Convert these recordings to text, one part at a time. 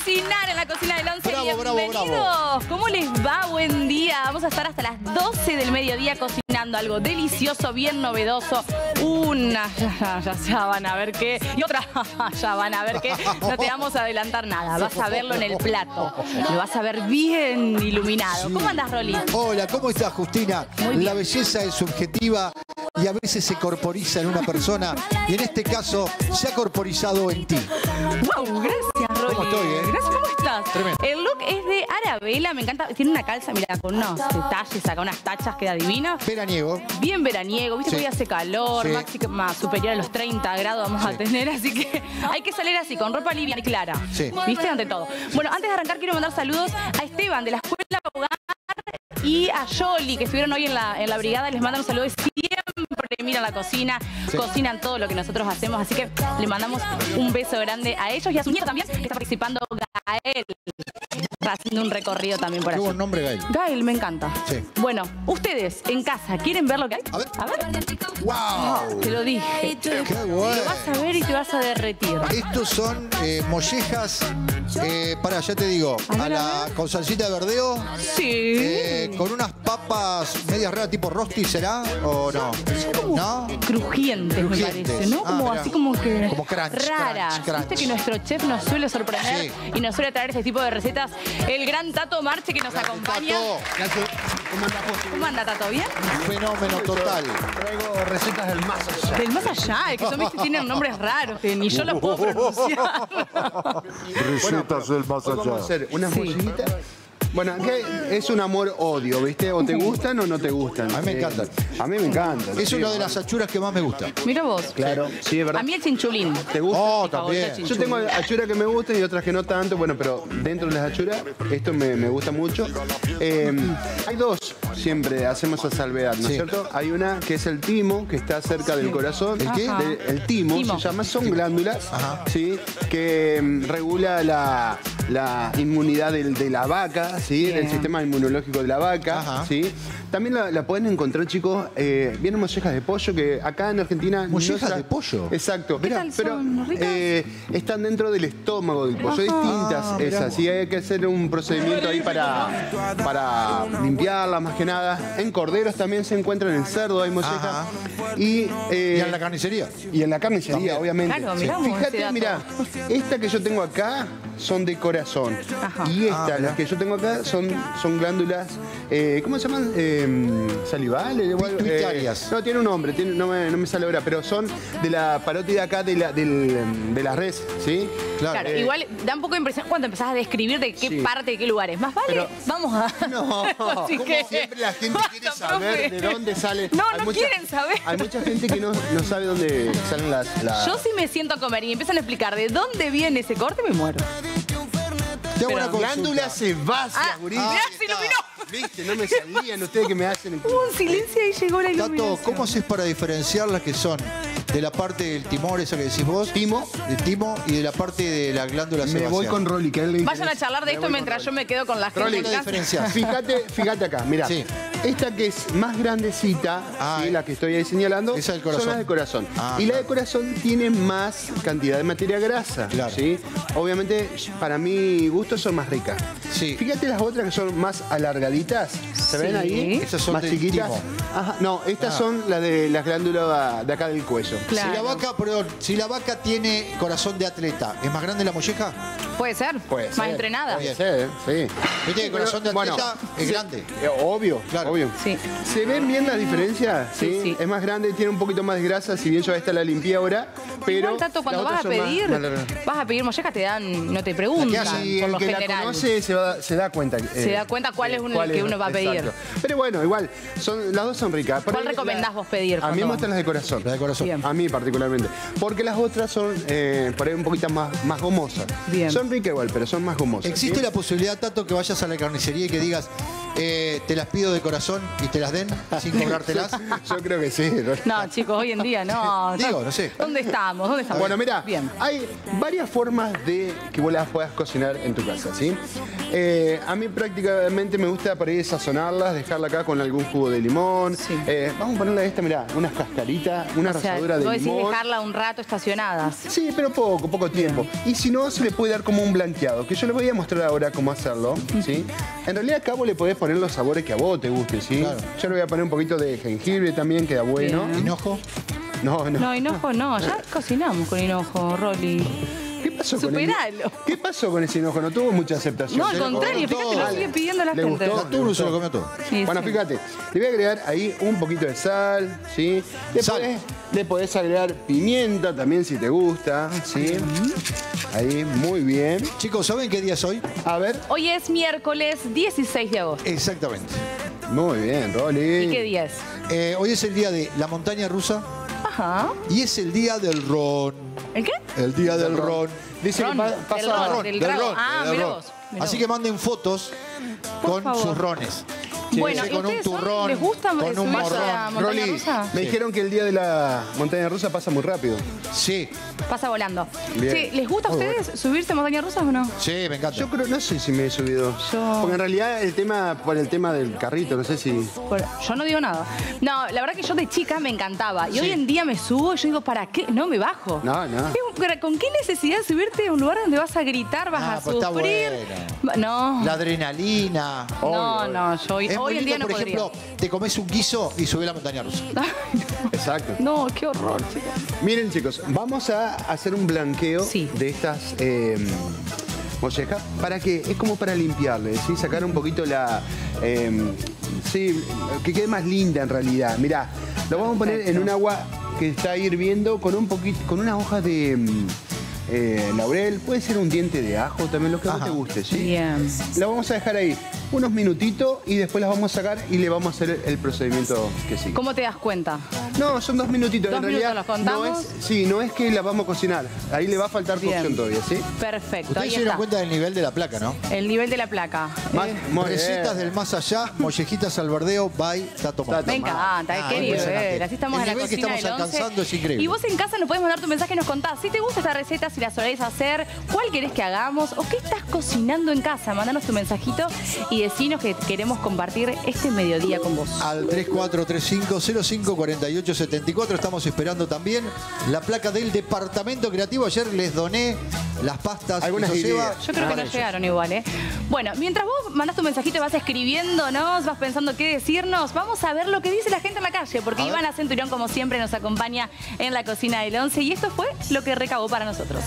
cocinar en la cocina del 11. Bravo, Bienvenidos. bravo. ¿Cómo les va? Buen día. Vamos a estar hasta las 12 del mediodía cocinando algo delicioso, bien novedoso. Una, ya van a ver qué. Y otra, ya van a ver qué. No te vamos a adelantar nada. Vas a verlo en el plato. Lo vas a ver bien iluminado. Sí. ¿Cómo andas, Rolly? Hola, ¿cómo estás, Justina? Muy bien. La belleza es subjetiva y a veces se corporiza en una persona y en este caso se ha corporizado en ti. Wow, gracias, Rolly. ¿Cómo estoy, Gracias, ¿cómo estás? Tremendo. El look es de Arabella, me encanta. Tiene una calza, mira, con unos detalles acá, unas tachas, queda divino. Veraniego. Bien veraniego, viste Sí. que hoy hace calor, Sí. máxima superior a los 30 grados vamos a tener, así que hay que salir así, con ropa liviana y clara. Sí. ¿Viste? Ante todo. Bueno, antes de arrancar quiero mandar saludos a Esteban de la Escuela Hogar y a Yoli, que estuvieron hoy en la brigada. Les mandan un saludo. Siempre miran la cocina, Sí. cocinan todo lo que nosotros hacemos, así que le mandamos un beso grande a ellos y a su nieto también, que está participando, Gael. Está haciendo un recorrido también por Qué allí. buen nombre, Gael. Gael, me encanta. Sí. Bueno, ustedes en casa, ¿quieren ver lo que hay? A ver. A ver. ¡Wow! Te lo dije. ¡Qué Lo bueno! vas a ver y te vas a derretir. Estos son mollejas, ya te digo, A ver. con salsita de verdeo, Sí. con unas papas medias raras tipo rosti, ¿será? ¿O no? ¿No? Crujientes, me Crujientes. parece, ¿no? Ah, Como mirá. así como que Como crunch, raras. crunch, crunch. Viste que nuestro chef nos suele sorprender y nos suele traer este tipo de recetas. El gran Tato Marche que nos acompaña. Tato, ¿Cómo andás vos? ¿Cómo anda, Tato? ¿Bien? fenómeno total. Traigo recetas del más allá. Del más allá, que son, viste, tienen nombres raros que ni yo los puedo pronunciar. Recetas del más Hoy vamos a allá. hacer unas Sí. mollejitas. Bueno, que es un amor-odio, ¿viste? O te gustan o no te gustan. A mí me encantan. A mí me encantan. Es sí. una de las achuras que más me gusta. Mira vos. Claro, sí, es verdad. A mí el chinchulín. ¿Te gusta? Oh, Mi favorito, también. Yo tengo achuras que me gustan y otras que no tanto, bueno, pero dentro de las achuras, esto me gusta mucho. Hay dos, siempre hacemos esa salvedad, ¿no es Sí. cierto? Hay una que es el timo, que está cerca del corazón. ¿El qué? Ajá. El timo, Timo. se llama, son glándulas, Ajá. ¿sí? Que regula la inmunidad de la vaca, ¿sí? Bien. El sistema inmunológico de la vaca, Ajá. ¿sí? También la pueden encontrar, chicos, vienen mollejas de pollo que acá en Argentina... ¿Mollejas no de pollo? Exacto. ¿Qué tal Pero son? ¿Ricas? están dentro del estómago del pollo, Ajá. distintas esas. Y hay que hacer un procedimiento ahí para limpiarlas más que nada. En corderos también se encuentran, en cerdo hay mollejas. Ajá. Y ¿Y en la carnicería? y en la carnicería, También. obviamente. Claro, mirá vos ese Fíjate, dato. mira, esta que yo tengo acá son de corazón. Ajá. Y esta, mirá. las que yo tengo acá, son glándulas, ¿cómo se llaman? Salivales. o algo, Pituitarias. no, tiene un nombre, no me sale ahora, pero son de la parótida acá de la res, ¿sí? Claro, igual da un poco de impresión cuando empezás a describir de qué Sí. parte, de qué lugares. Más vale, Pero- vamos a... No, Así como que- siempre la gente quiere Basta, saber profe. de dónde sale. No, Hay no quieren saber. Hay mucha gente que no sabe dónde salen las... Yo sí me siento a comer y empiezan a explicar de dónde viene ese corte, me muero. Te hago una La consulta. glándula sebácea, Ah, gurí. mirá, ahí se está. iluminó. Viste, no me salían ustedes que me hacen... Hubo un silencio y llegó la iluminación. Tato, ¿cómo haces para diferenciar las que son de la parte del timor, esa que decís vos? Timo. De timo y de la parte de la glándula Me sebácea. voy con Rolly, que a él le Vayan a interesa. charlar de esto mientras yo me quedo con la gente Rolly, en la casa. diferencia. Fíjate acá, mirá. Sí. Esta que es más grandecita, Ah, ¿sí? La que estoy ahí señalando, esa del corazón. son las de corazón. Ah, y la claro. de corazón tiene más cantidad de materia grasa. Claro. ¿sí? Obviamente, para mi gusto son más ricas. Sí. Fíjate las otras que son más alargaditas. ¿Se ven Sí. ahí? Esas son más del chiquitas. timo. Ajá, no, estas Ah. son las de las glándulas de acá del cuello. Claro. Si la vaca tiene corazón de atleta, ¿es más grande la molleja? Puede ser. Puede Más ser. entrenada. Puede ser, sí. Viste que corazón de Bueno, atleta es sí, grande. Obvio, Claro. obvio. Sí. ¿Se ven bien las diferencias? Sí, sí. Es más grande, tiene un poquito más de grasa, si bien yo esta la limpié ahora, pero Igual, Tato, cuando las vas a otras son pedir, más largas. vas a pedir mollejas, te dan, no te preguntan, Y por el lo que la general. conoce se da cuenta. Se da cuenta cuál es el que uno va a pedir. exacto. Pero bueno, igual, las dos son ricas. Por ¿Cuál ahí recomendás vos pedir A mí me cuando- gustan las de corazón. La de corazón. Bien. A mí particularmente. Porque las otras son por ahí un poquito más gomosas. Bien. Son ricas igual, pero son más gomosas. ¿Existe ¿sí? la posibilidad, Tato, que vayas a la carnicería y que digas, ¿Te las pido de corazón y te las den sin cobrártelas? Yo creo que sí. No, chicos, hoy en día no. Digo, no sé. ¿Dónde estamos? ¿Dónde estamos? Bueno, mira, Bien. hay varias formas de que vos las puedas cocinar en tu casa, ¿sí? A mí prácticamente me gusta para ir sazonarlas, dejarla acá con algún jugo de limón. Sí. Vamos a ponerle esta, mirá, unas cascaritas, una O sea, ralladura de vos decís limón. dejarla un rato estacionadas. Sí, pero poco tiempo. Y si no, se le puede dar como un blanqueado, que yo les voy a mostrar ahora cómo hacerlo, ¿sí? En realidad acá vos le podés poner los sabores que a vos te gusten, ¿sí? Claro. Yo le voy a poner un poquito de jengibre también, queda bueno. Bien. ¿Hinojo? No. No, hinojo no. Ya cocinamos con hinojo, Rolly. ¿Qué pasó con Superalo. ¿Qué pasó con ese hinojo? No tuvo mucha aceptación. No, al Se lo contrario, comieron fíjate, lo todo. sigue pidiendo la ¿Le gente. gustó? Tú no se lo comió todo. Sí, Bueno, sí. fíjate, le voy a agregar ahí un poquito de sal, ¿sí? Sal. Le podés agregar pimienta también si te gusta, ¿sí? Ahí, muy bien. Chicos, ¿saben qué día es hoy? A ver, Hoy es miércoles 16 de agosto. Exactamente. muy bien, Rolly. ¿Y qué día es? Hoy es el día de la montaña rusa Ajá. y es el día del ron. ¿El qué? El día del ron. Dice Ron, que del pasa... ron. Del trago. Ah, del mirá ron. vos, mirá Así vos. que manden fotos con favor. sus rones. Bueno, Sí, ¿y con un ustedes son- turrón, les gusta con un subirse a la morrón. montaña Rolly, rusa? me dijeron que el día de la montaña rusa pasa muy rápido. Sí, Pasa volando. Bien. Sí, ¿les gusta a ustedes subirse a montaña rusa o no? sí, me encanta. Yo creo, no sé si me he subido. Yo- Porque en realidad por el tema del carrito, no sé si... Bueno, yo no digo nada. No, la verdad que yo de chica me encantaba. Y hoy en día me subo y yo digo, ¿para qué? No, me bajo. No. ¿Con qué necesidad de subirte a un lugar donde vas a gritar, vas a pues está sufrir? No. La adrenalina. No, yo Es muy hoy en día lindo, no por podría. ejemplo, te comes un guiso y subís la montaña rusa. Exacto. No, qué horror, chicos. Miren, chicos, vamos a hacer un blanqueo Sí. de estas mollejas para que es como para limpiarle, ¿sí? Sacar un poquito la... sí, que quede más linda en realidad. Mirá, lo vamos a poner en un agua que está hirviendo con un poquito, con una hoja de laurel, puede ser un diente de ajo, también lo que a vos Ajá. te guste, ¿sí? Bien. La vamos a dejar ahí unos minutitos y después las vamos a sacar y le vamos a hacer el procedimiento que sigue. ¿Cómo te das cuenta? No, son 2 minutitos. ¿2 en realidad, minutos los contamos? no es que la vamos a cocinar. Ahí le va a faltar Bien. cocción todavía, ¿sí? Perfecto, Ustedes ahí se dieron está. cuenta del nivel de la placa, ¿no? El nivel de la placa. Recetas del más allá, mollejitas al verdeo, by Tato Mar. Tato. Me encanta, qué impresionante. nivel. Así estamos El en la nivel que cocina estamos del 11. alcanzando es increíble. Y vos en casa nos podés mandar tu mensaje y nos contás si te gusta esta receta, si la solés hacer, cuál querés que hagamos o qué estás cocinando en casa. Mandanos tu mensajito y decinos que queremos compartir este mediodía con vos. Al 3435-054874 estamos esperando también la placa del departamento creativo. Ayer les doné las pastas. Algunas Eso lleva ideas. Yo creo que para no ellos. llegaron igual, ¿eh? Bueno, mientras vos mandás tu mensajito y vas escribiéndonos, vas pensando qué decirnos, vamos a ver lo que dice la gente en la calle, porque A ver. Ivana Centurión, como siempre, nos acompaña en la cocina del 11 y esto fue lo que recabó para nosotros.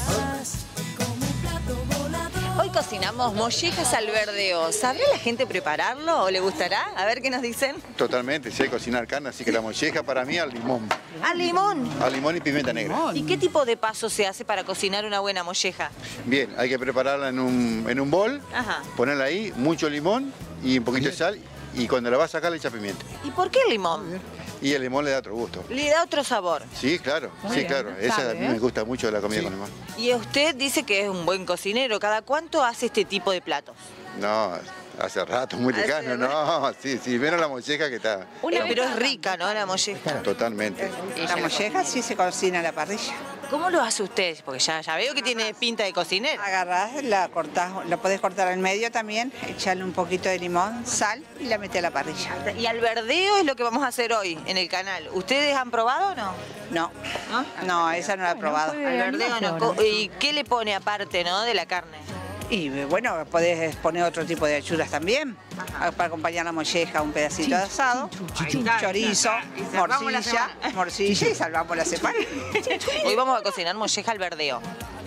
Hoy cocinamos mollejas al verdeo. ¿Sabrá la gente prepararlo o le gustará? A ver qué nos dicen. Totalmente, si hay que cocinar carne, así que la molleja para mí al limón. ¡Al limón! Al limón y pimienta negra. ¿Y qué tipo de paso se hace para cocinar una buena molleja? Bien, hay que prepararla en un bol, Ajá. ponerla ahí, mucho limón y un poquito de sal. Y cuando la vas a sacar le echa pimienta. ¿Y por qué el limón? Y el limón le da otro gusto. Le da otro sabor. Sí, claro, Muy sí, bien, claro. Esa sabe, a mí ¿eh? me gusta mucho la comida con limón. Y usted dice que es un buen cocinero. ¿Cada cuánto hace este tipo de platos? No, hace rato, muy Hace lejano. No, sí, vieron la molleja que está Pero es rica, ¿no? La molleja. totalmente. La molleja sí se cocina a la parrilla. ¿Cómo lo hace usted? Porque ya veo que tiene pinta de cocinero. Agarrás, la cortás, la podés cortar al medio también, echarle un poquito de limón, sal y la metés a la parrilla. Y al verdeo es lo que vamos a hacer hoy en el canal. ¿Ustedes han probado o no? No, no, esa no la he probado. puede- Al verdeo no. ahora. ¿Y qué le pone aparte, no, de la carne? Y bueno, podés poner otro tipo de achuras también, para acompañar la molleja, un pedacito de asado, chorizo, morcilla y salvamos la semana. Hoy vamos a cocinar molleja al verdeo.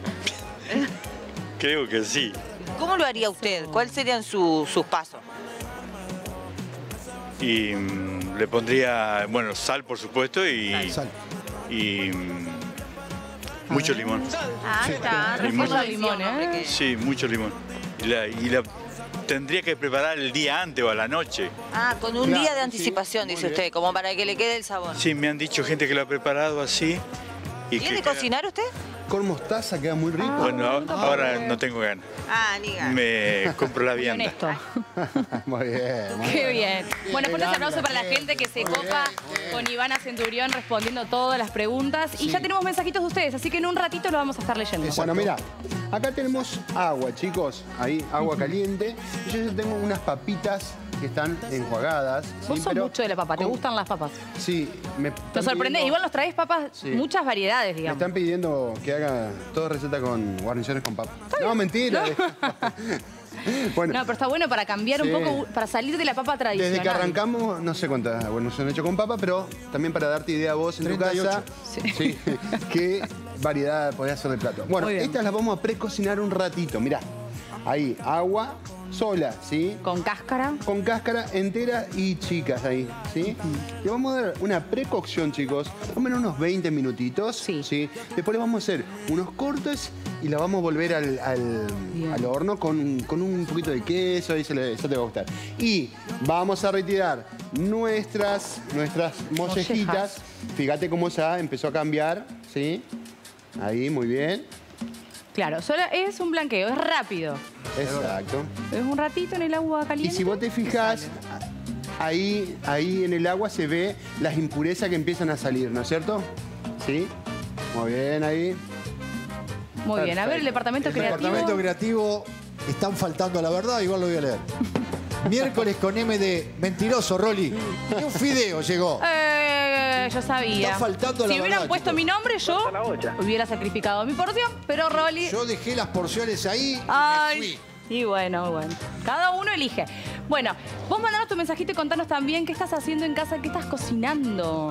Creo que sí. ¿Cómo lo haría usted? ¿Cuáles serían sus pasos? Y le pondría, bueno, sal por supuesto Sal. y mucho limón. Ah, está. mucho limón, ¿eh? Sí, mucho limón. Y la tendría que preparar el día antes o a la noche. Ah, con un día de anticipación, dice usted, como para que le quede el sabor. Sí, me han dicho gente que lo ha preparado así. Y ¿Quiere cocinar usted? con mostaza, queda muy rico. Bueno, ahora no tengo ganas. Liga. Me compro la vianda. Honesto. Muy bien. Qué bien. Bueno, fuerte aplauso para la gente que se copa con Ivana Centurión respondiendo todas las preguntas. Y ya tenemos mensajitos de ustedes, así que en un ratito lo vamos a estar leyendo. Bueno, mira, acá tenemos agua, chicos. Ahí, agua caliente. Yo ya tengo unas papitas que están enjuagadas. Vos ¿sí? sos mucho de la papa, ¿te gustan las papas? Sí. Te sorprende, igual nos traes papas, muchas variedades, Me digamos. están pidiendo que haga toda receta con guarniciones con papa. No, mentira. Bueno, No, pero está bueno para cambiar un poco, para salir de la papa tradicional. desde que arrancamos, no sé cuántas guarniciones he hecho con papa, pero también para darte idea a vos en 38. tu casa, sí, qué variedad podés hacer de plato. Bueno, Muy bien. estas las vamos a precocinar un ratito. Mirá, ahí, agua sola, ¿sí? Con cáscara. Con cáscara entera y chicas ahí, ¿sí? Le vamos a dar una precocción, chicos, más o menos unos 20 minutitos, Sí. Después le vamos a hacer unos cortes y la vamos a volver al horno con un poquito de queso, ahí eso te va a gustar. Y vamos a retirar nuestras mollejitas. Fíjate cómo ya empezó a cambiar, ¿sí? Ahí, muy bien. Claro, solo es un blanqueo, es rápido. Exacto. Es un ratito en el agua Y caliente. si vos te fijás, ahí en el agua se ve las impurezas que empiezan a salir, ¿no es cierto? ¿Sí? Muy bien ahí. Muy bien, a ver el departamento El creativo. departamento creativo están faltando a la verdad, igual lo voy a leer. Miércoles con M de mentiroso, Rolly. Un fideo llegó. Yo sabía. Está faltando la Si hubieran verdad, puesto chicos. mi nombre, yo hubiera sacrificado mi porción, pero Rolly... Yo dejé las porciones ahí y me Ay, fui. y bueno. Cada uno elige. Bueno, vos mandanos tu mensajito y contanos también qué estás haciendo en casa, qué estás cocinando.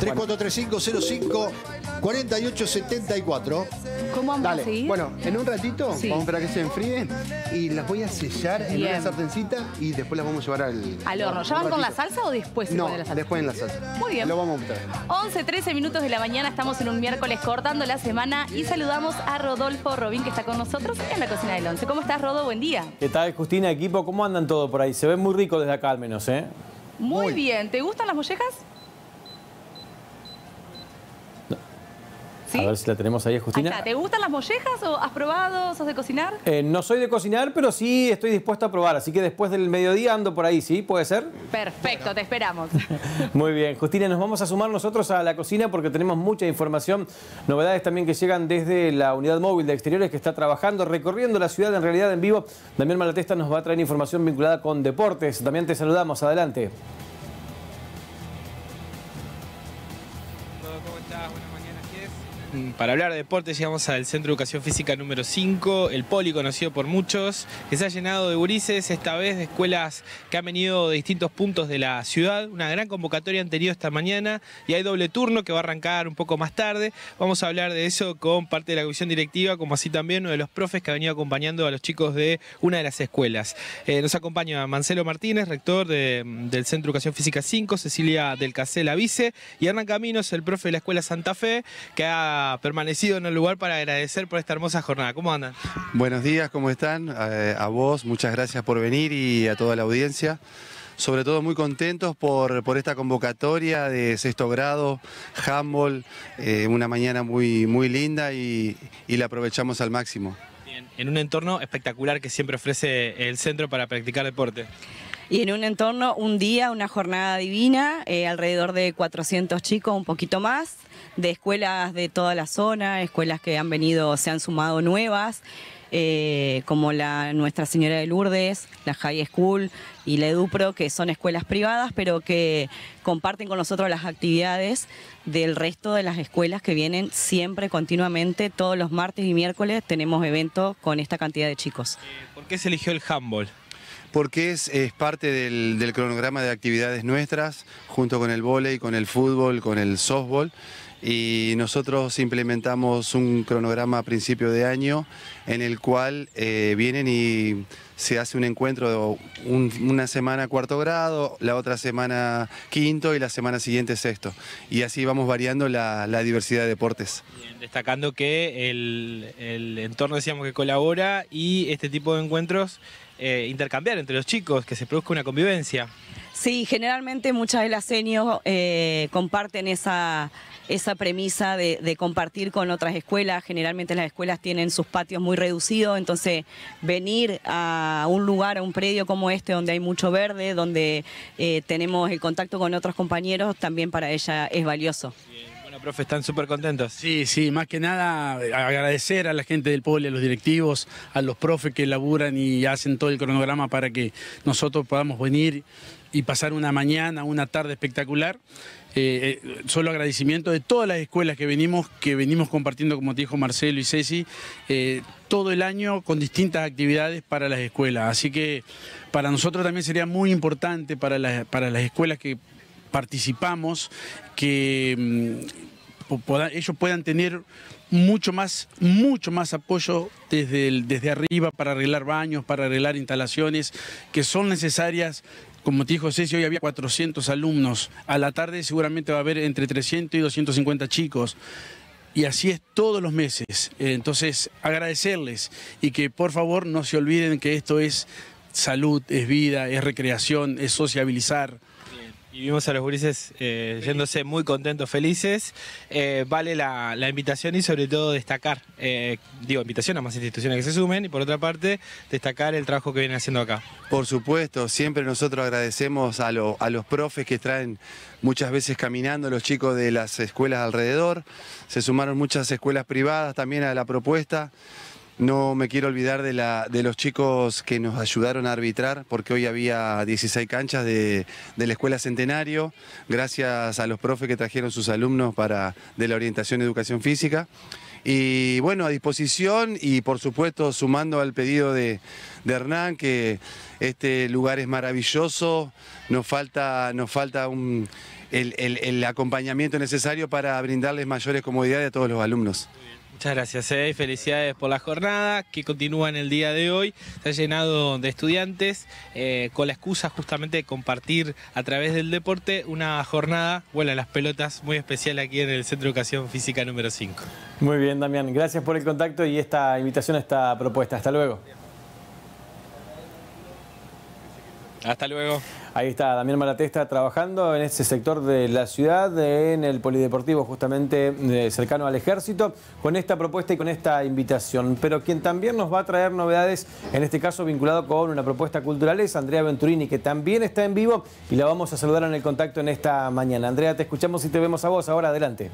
3435-05-4874. ¿Cómo vamos a Dale. seguir? Bueno, en un ratito Sí. vamos a esperar a que se enfríe y las voy a sellar en Bien. una sartencita y después las vamos a llevar al ¿Al horno? ¿Ya van con la salsa o después se No, pone la salsa? después en la salsa. Muy bien. Lo vamos a mostrar. 11:13 minutos de la mañana, estamos en un miércoles cortando la semana y saludamos a Rodolfo Robín que está con nosotros en la cocina del 11. ¿Cómo estás, Rodo? Buen día. ¿Qué tal, Justina, equipo? ¿Cómo andan todos por ahí? Se ve muy rico desde acá al menos, ¿eh? Muy bien. ¿Te gustan las mollejas? ¿Sí? A ver si la tenemos ahí, Ahí Justina. está. ¿Te gustan las mollejas o has probado? ¿Sos de cocinar? No soy de cocinar, pero sí estoy dispuesto a probar. Así que después del mediodía ando por ahí, ¿sí? ¿Puede ser? Perfecto, te esperamos. Muy bien. Justina, nos vamos a sumar nosotros a la cocina porque tenemos mucha información. Novedades también que llegan desde la unidad móvil de exteriores que está trabajando, recorriendo la ciudad en realidad en vivo. Damián Malatesta nos va a traer información vinculada con deportes. También te saludamos. Adelante. ¿Cómo estás? Buenas mañanas, ¿qué es? Para hablar de deportes llegamos al Centro de Educación Física número 5, el Poli, conocido por muchos, que se ha llenado de gurises, esta vez de escuelas que han venido de distintos puntos de la ciudad. Una gran convocatoria han tenido esta mañana y hay doble turno que va a arrancar un poco más tarde. Vamos a hablar de eso con parte de la comisión directiva, como así también uno de los profes que ha venido acompañando a los chicos de una de las escuelas. Nos acompaña Marcelo Martínez, rector del Centro de Educación Física 5, Cecilia del Casé, la vice, y Hernán Caminos, el profe de la Escuela Santa Fe, que ha permanecido en el lugar para agradecer por esta hermosa jornada. ¿Cómo andan? Buenos días, ¿cómo están? A vos, muchas gracias por venir y a toda la audiencia. Sobre todo muy contentos por esta convocatoria de sexto grado, handball, una mañana muy linda y la aprovechamos al máximo. Bien, en un entorno espectacular que siempre ofrece el centro para practicar deporte. Y en un entorno, un día, una jornada divina, alrededor de 400 chicos, un poquito más, de escuelas de toda la zona, escuelas que han venido, se han sumado nuevas, como la Nuestra Señora de Lourdes, la High School y la EduPro, que son escuelas privadas, pero que comparten con nosotros las actividades del resto de las escuelas que vienen siempre, continuamente, todos los martes y miércoles tenemos eventos con esta cantidad de chicos. ¿Por qué se eligió el handball? Porque es parte del cronograma de actividades nuestras, junto con el vóley, con el fútbol, con el softball. Y nosotros implementamos un cronograma a principio de año en el cual vienen y se hace un encuentro una semana cuarto grado, la otra semana quinto y la semana siguiente sexto. Y así vamos variando la diversidad de deportes. Bien, destacando que el entorno, decíamos, que colabora y este tipo de encuentros intercambiar entre los chicos, que se produzca una convivencia. Sí, generalmente muchas de las senios comparten esa esa premisa de compartir con otras escuelas. Generalmente las escuelas tienen sus patios muy reducidos, entonces venir a un lugar, a un predio como este, donde hay mucho verde, donde tenemos el contacto con otros compañeros, también para ella es valioso. Bueno, profe, ¿están súper contentos? Sí, sí, más que nada agradecer a la gente del poli, a los directivos, a los profes que laburan y hacen todo el cronograma para que nosotros podamos venir y pasar una mañana, una tarde espectacular. Solo agradecimiento de todas las escuelas que venimos compartiendo, como te dijo Marcelo y Ceci, todo el año con distintas actividades para las escuelas. Así que para nosotros también sería muy importante, para las escuelas que participamos, que ellos puedan tener mucho más apoyo desde arriba para arreglar baños, para arreglar instalaciones que son necesarias. Como te dijo Ceci, hoy había 400 alumnos. A la tarde seguramente va a haber entre 300 y 250 chicos. Y así es todos los meses. Entonces, agradecerles y que por favor no se olviden que esto es salud, es vida, es recreación, es sociabilizar. Y vimos a los gurises yéndose muy contentos, felices. Vale la invitación y sobre todo destacar, invitación a más instituciones que se sumen y por otra parte destacar el trabajo que vienen haciendo acá. Por supuesto, siempre nosotros agradecemos a los profes que traen muchas veces caminando los chicos de las escuelas alrededor. Se sumaron muchas escuelas privadas también a la propuesta. No me quiero olvidar de los chicos que nos ayudaron a arbitrar, porque hoy había 16 canchas de la Escuela Centenario, gracias a los profes que trajeron sus alumnos de la orientación y educación física. Y bueno, a disposición y por supuesto sumando al pedido de Hernán, que este lugar es maravilloso, nos falta el acompañamiento necesario para brindarles mayores comodidades a todos los alumnos. Muchas gracias y felicidades por la jornada que continúa en el día de hoy. Se ha llenado de estudiantes con la excusa justamente de compartir a través del deporte una jornada, vuelan las pelotas, muy especial aquí en el Centro de Educación Física número 5. Muy bien, Damián. Gracias por el contacto y esta invitación a esta propuesta. Hasta luego. Hasta luego. Ahí está Damián Malatesta trabajando en ese sector de la ciudad, en el polideportivo justamente cercano al Ejército, con esta propuesta y con esta invitación. Pero quien también nos va a traer novedades, en este caso vinculado con una propuesta cultural, es Andrea Venturini, que también está en vivo y la vamos a saludar en el contacto en esta mañana. Andrea, te escuchamos y te vemos a vos ahora, adelante.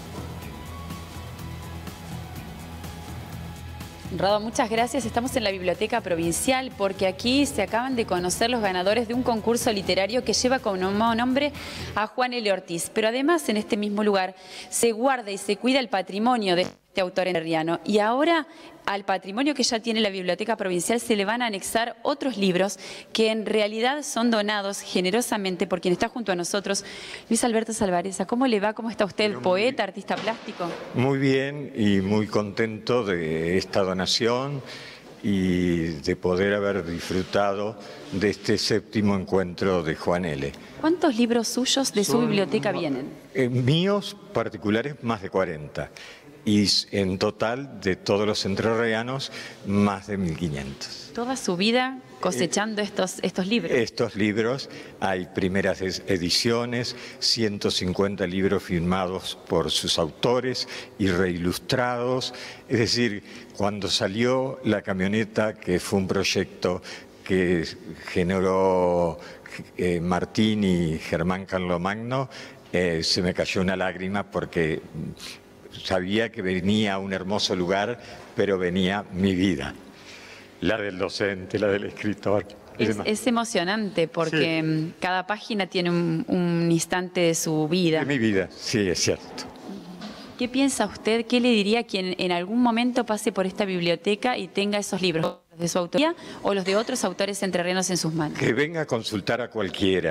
Rado, muchas gracias. Estamos en la Biblioteca Provincial porque aquí se acaban de conocer los ganadores de un concurso literario que lleva como nombre a Juan L. Ortiz. Pero además en este mismo lugar se guarda y se cuida el patrimonio de este autor entrerriano. Y ahora al patrimonio que ya tiene la Biblioteca Provincial se le van a anexar otros libros que en realidad son donados generosamente por quien está junto a nosotros. Luis Alberto Salvareza, ¿cómo le va? ¿Cómo está usted? Poeta, artista plástico. Muy bien y muy contento de esta donación y de poder haber disfrutado de este 7º encuentro de Juan L. ¿Cuántos libros suyos de su biblioteca vienen? Míos particulares, más de 40. Y en total, de todos los entrerrianos, más de 1500. Toda su vida cosechando estos libros. Estos libros, hay primeras ediciones, 150 libros firmados por sus autores y reilustrados. Es decir, cuando salió la camioneta, que fue un proyecto que generó Martín y Germán Carlomagno, se me cayó una lágrima porque sabía que venía a un hermoso lugar, pero venía mi vida, la del docente, la del escritor. Es emocionante porque sí, cada página tiene un instante de su vida. De mi vida, sí, es cierto. ¿Qué piensa usted? ¿Qué le diría a quien en algún momento pase por esta biblioteca y tenga esos libros de su autoría o los de otros autores entrerrianos en sus manos? Que venga a consultar a cualquiera.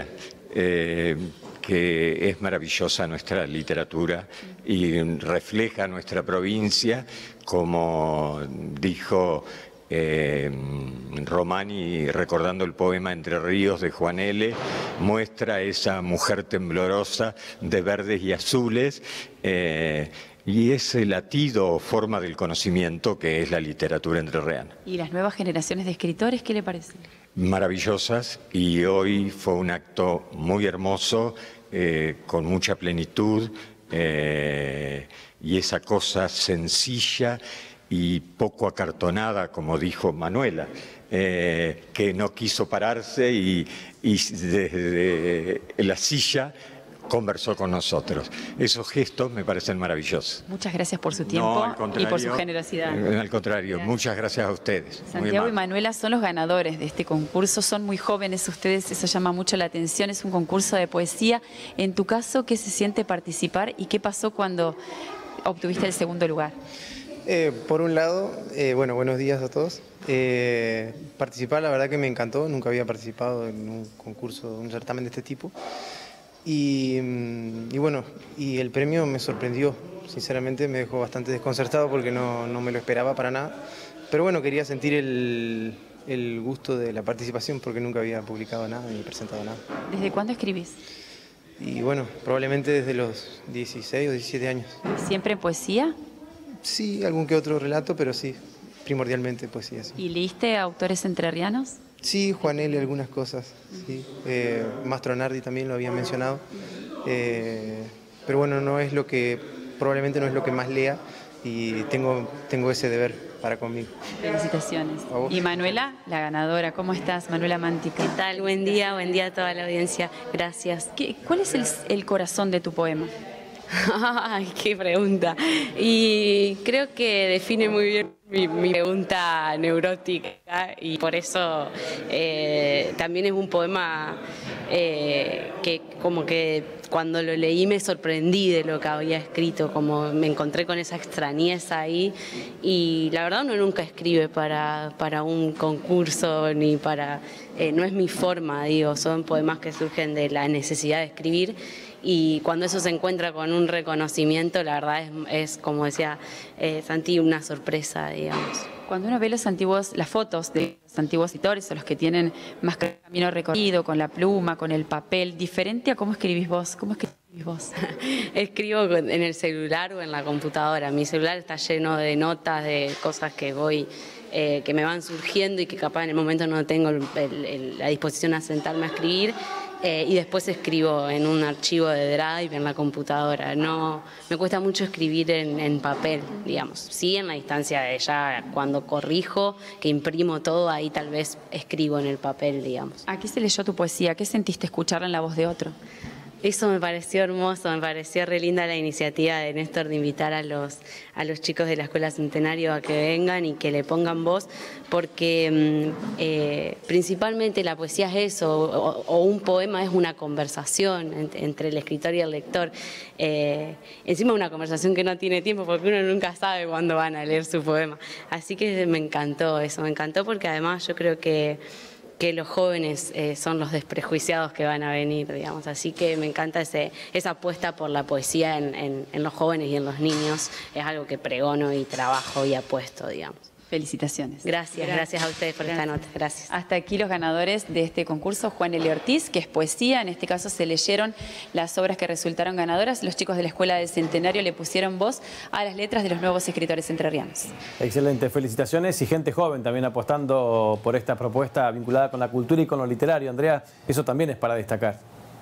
Que es maravillosa nuestra literatura y refleja nuestra provincia, como dijo Romani recordando el poema Entre Ríos de Juan L., muestra esa mujer temblorosa de verdes y azules y ese latido o forma del conocimiento que es la literatura entrerriana. ¿Y las nuevas generaciones de escritores, qué le parece? Maravillosas, y hoy fue un acto muy hermoso, con mucha plenitud, y esa cosa sencilla y poco acartonada, como dijo Manuela, que no quiso pararse y desde la silla conversó con nosotros. Esos gestos me parecen maravillosos. Muchas gracias por su tiempo y por su generosidad. Al contrario, muchas gracias a ustedes. Santiago y Manuela son los ganadores de este concurso, son muy jóvenes ustedes, eso llama mucho la atención, es un concurso de poesía. En tu caso, ¿qué se siente participar y qué pasó cuando obtuviste el segundo lugar? Por un lado, bueno, buenos días a todos. Participar, la verdad que me encantó, nunca había participado en un concurso, un certamen de este tipo. Y bueno, y el premio me sorprendió, sinceramente me dejó bastante desconcertado porque no me lo esperaba para nada. Pero bueno, quería sentir el gusto de la participación porque nunca había publicado nada ni presentado nada. ¿Desde cuándo escribís? Y bueno, probablemente desde los 16 o 17 años. ¿Siempre en poesía? Sí, algún que otro relato, pero sí, primordialmente poesía. Sí. ¿Y leíste autores entrerrianos? Sí, Juan L., algunas cosas, sí. Mastronardi también lo había mencionado, pero bueno, probablemente no es lo que más lea y tengo ese deber para conmigo. Felicitaciones. Y Manuela, la ganadora, ¿cómo estás? Manuela Mántica. ¿Qué tal? Buen día a toda la audiencia, gracias. ¿Cuál es el corazón de tu poema? Ay, qué pregunta. Y creo que define muy bien mi pregunta neurótica y por eso también es un poema que como que cuando lo leí me sorprendí de lo que había escrito, como me encontré con esa extrañeza ahí y la verdad uno nunca escribe para un concurso ni para... no es mi forma, digo, son poemas que surgen de la necesidad de escribir. Y cuando eso se encuentra con un reconocimiento, la verdad es como decía Santi, una sorpresa, digamos. Cuando uno ve las fotos de los antiguos escritores o los que tienen más camino recorrido, con la pluma, con el papel, diferente a cómo escribís vos. ¿Cómo escribís vos? Escribo en el celular o en la computadora. Mi celular está lleno de notas, de cosas que me van surgiendo y que capaz en el momento no tengo la disposición a sentarme a escribir. Y después escribo en un archivo de Drive en la computadora. No, me cuesta mucho escribir en papel, digamos. Sí, en la distancia de ya cuando corrijo, que imprimo todo, ahí tal vez escribo en el papel, digamos. ¿A qué se leyó tu poesía? ¿Qué sentiste escucharla en la voz de otro? Eso me pareció hermoso, me pareció re linda la iniciativa de Néstor de invitar a los chicos de la Escuela Centenario a que vengan y que le pongan voz, porque principalmente la poesía es eso, o un poema es una conversación entre el escritor y el lector. Encima una conversación que no tiene tiempo porque uno nunca sabe cuándo van a leer su poema. Así que me encantó eso, me encantó porque además yo creo que los jóvenes son los desprejuiciados que van a venir, digamos. Así que me encanta esa apuesta por la poesía en los jóvenes y en los niños. Es algo que pregono y trabajo y apuesto, digamos. Felicitaciones. Gracias a ustedes por esta nota. Gracias. Hasta aquí los ganadores de este concurso, Juan L. Ortiz, que es poesía. En este caso se leyeron las obras que resultaron ganadoras. Los chicos de la Escuela del Centenario le pusieron voz a las letras de los nuevos escritores entrerrianos. Excelente, felicitaciones y gente joven también apostando por esta propuesta vinculada con la cultura y con lo literario. Andrea, eso también es para destacar.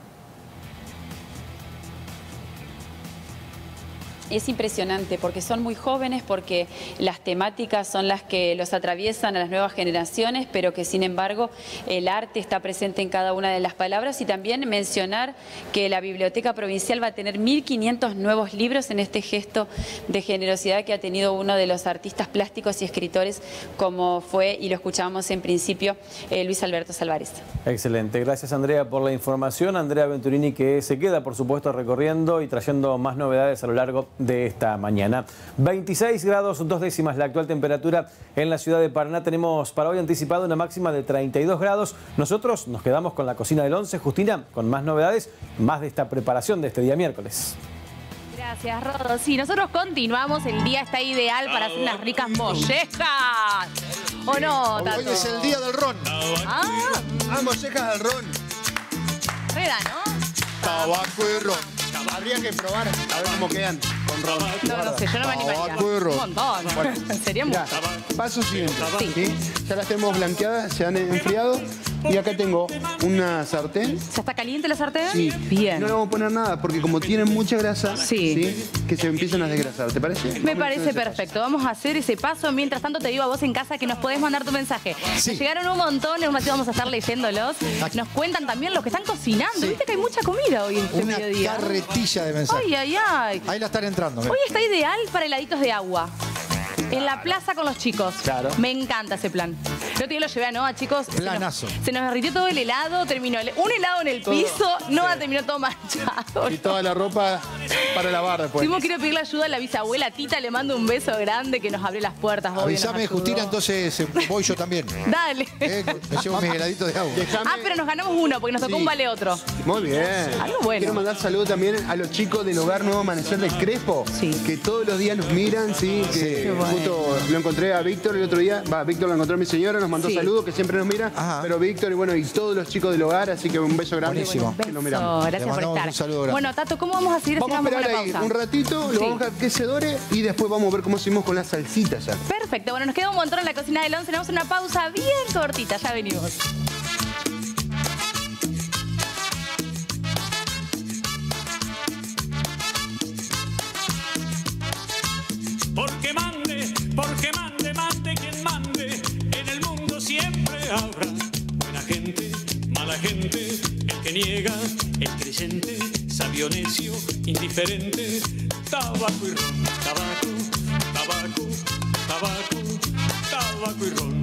Es impresionante porque son muy jóvenes, porque las temáticas son las que los atraviesan a las nuevas generaciones, pero que sin embargo el arte está presente en cada una de las palabras. Y también mencionar que la Biblioteca Provincial va a tener 1.500 nuevos libros en este gesto de generosidad que ha tenido uno de los artistas plásticos y escritores, como fue, y lo escuchábamos en principio, Luis Alberto Salvarez. Excelente, gracias Andrea por la información. Andrea Venturini, que se queda por supuesto recorriendo y trayendo más novedades a lo largo de esta mañana. 26 grados 2 décimas la actual temperatura en la ciudad de Paraná. Tenemos para hoy anticipado una máxima de 32 grados. Nosotros nos quedamos con la cocina del 11. Justina, con más novedades, más de esta preparación de este día miércoles. Gracias, Rodo. Sí, nosotros continuamos. El día está ideal para hacer unas ricas mollejas. ¿O no, Tato? Hoy es el día del ron. Mollejas al ron. Reda, ¿no? Tabaco y ron. Habría que probar a ver cómo quedan con ron. No sé, yo no me animaría. Un montón. Bueno, sería mucho. Paso siguiente. ¿Sí? Ya las tenemos blanqueadas, se han enfriado. Y acá tengo una sartén. ¿Ya está caliente la sartén? Sí. Bien. No le vamos a poner nada porque como tienen mucha grasa, ¿sí? Que se empiezan a desgrasar. ¿Te parece? Me parece perfecto. Vamos a hacer ese paso. Mientras tanto, te digo a vos en casa que nos podés mandar tu mensaje. Sí. Nos llegaron un montón, en un ratito vamos a estar leyéndolos. Nos cuentan también los que están cocinando. Viste que hay mucha comida hoy en este Una mediodía. carretilla de mensajes. Ay, ay, ay. Ahí la están entrando. Hoy está ideal para heladitos de agua. En la plaza con los chicos. Claro. Me encanta ese plan. El otro día lo llevé a Noah, chicos. Planazo. Se nos derritió todo el helado, terminó un helado en el piso, Noah terminó todo manchado. Y toda la ropa para lavar después. Tuvimos que ir a pedirle ayuda a la bisabuela Tita, le mando un beso grande que nos abrió las puertas. obvio, Avísame, nos ayudó. Justina, entonces voy yo también. Dale. Me llevo mi heladito de agua. Ah, pero nos ganamos uno, porque nos tocó un vale otro. Muy bien. Algo bueno. Quiero mandar saludos también a los chicos del Hogar Nuevo Amanecer de Crespo, que todos los días nos miran, que justo lo encontré a Víctor el otro día. Víctor lo encontró a mi señora, nos mandó saludos, que siempre nos mira. Pero Víctor y todos los chicos del hogar, así que un beso grande. Buenísimo. Que nos miramos. Gracias por estar. Un saludo grande. Bueno, Tato, ¿cómo vamos a seguir? Vamos a esperar ahí un ratito, lo vamos a dejar que se dore y después vamos a ver cómo seguimos con la salsita ya. Perfecto, bueno, nos queda un montón en la cocina del 11. Tenemos una pausa bien cortita, ya venimos. Porque mande quien mande, en el mundo siempre habrá buena gente, mala gente, el que niega, el creyente, sabio, necio, indiferente, tabaco y ron, tabaco, tabaco, tabaco, tabaco y ron.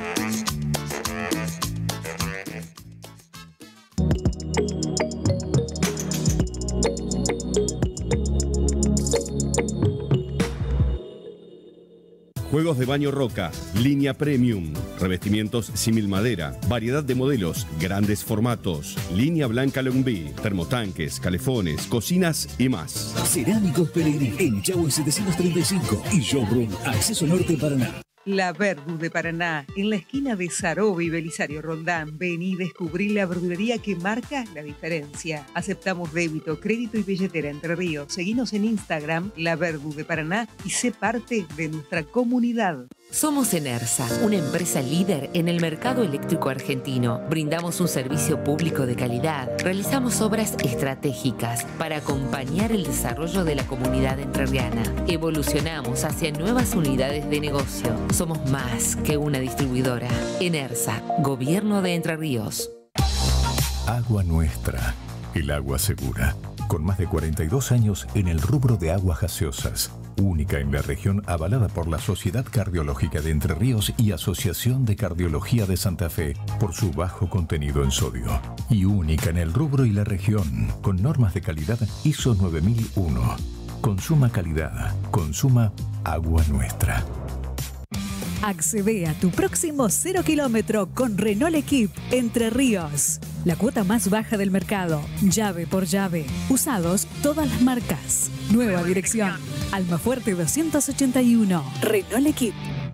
Juegos de baño Roca, línea premium, revestimientos símil madera, variedad de modelos, grandes formatos, línea blanca Longby, termotanques, calefones, cocinas y más. Cerámicos Pellegrini, en Chagüe 735 y Showroom Acceso Norte Paraná. La Verdu de Paraná, en la esquina de Sarobe y Belisario Roldán. Ven y descubrí la verdulería que marca la diferencia. Aceptamos débito, crédito y billetera Entre Ríos. Seguinos en Instagram, La Verdu de Paraná, y sé parte de nuestra comunidad. Somos Enersa, una empresa líder en el mercado eléctrico argentino. Brindamos un servicio público de calidad. Realizamos obras estratégicas para acompañar el desarrollo de la comunidad entrerriana. Evolucionamos hacia nuevas unidades de negocio. Somos más que una distribuidora. Enersa, Gobierno de Entre Ríos. Agua Nuestra, el agua segura. Con más de 42 años en el rubro de aguas gaseosas. Única en la región, avalada por la Sociedad Cardiológica de Entre Ríos y Asociación de Cardiología de Santa Fe por su bajo contenido en sodio. Y única en el rubro y la región, con normas de calidad ISO 9001. Consuma calidad, consuma Agua Nuestra. Accede a tu próximo 0 kilómetro con Renault Equip Entre Ríos. La cuota más baja del mercado, llave por llave. Usados todas las marcas. Nueva dirección, Almafuerte 281. Renault Equip.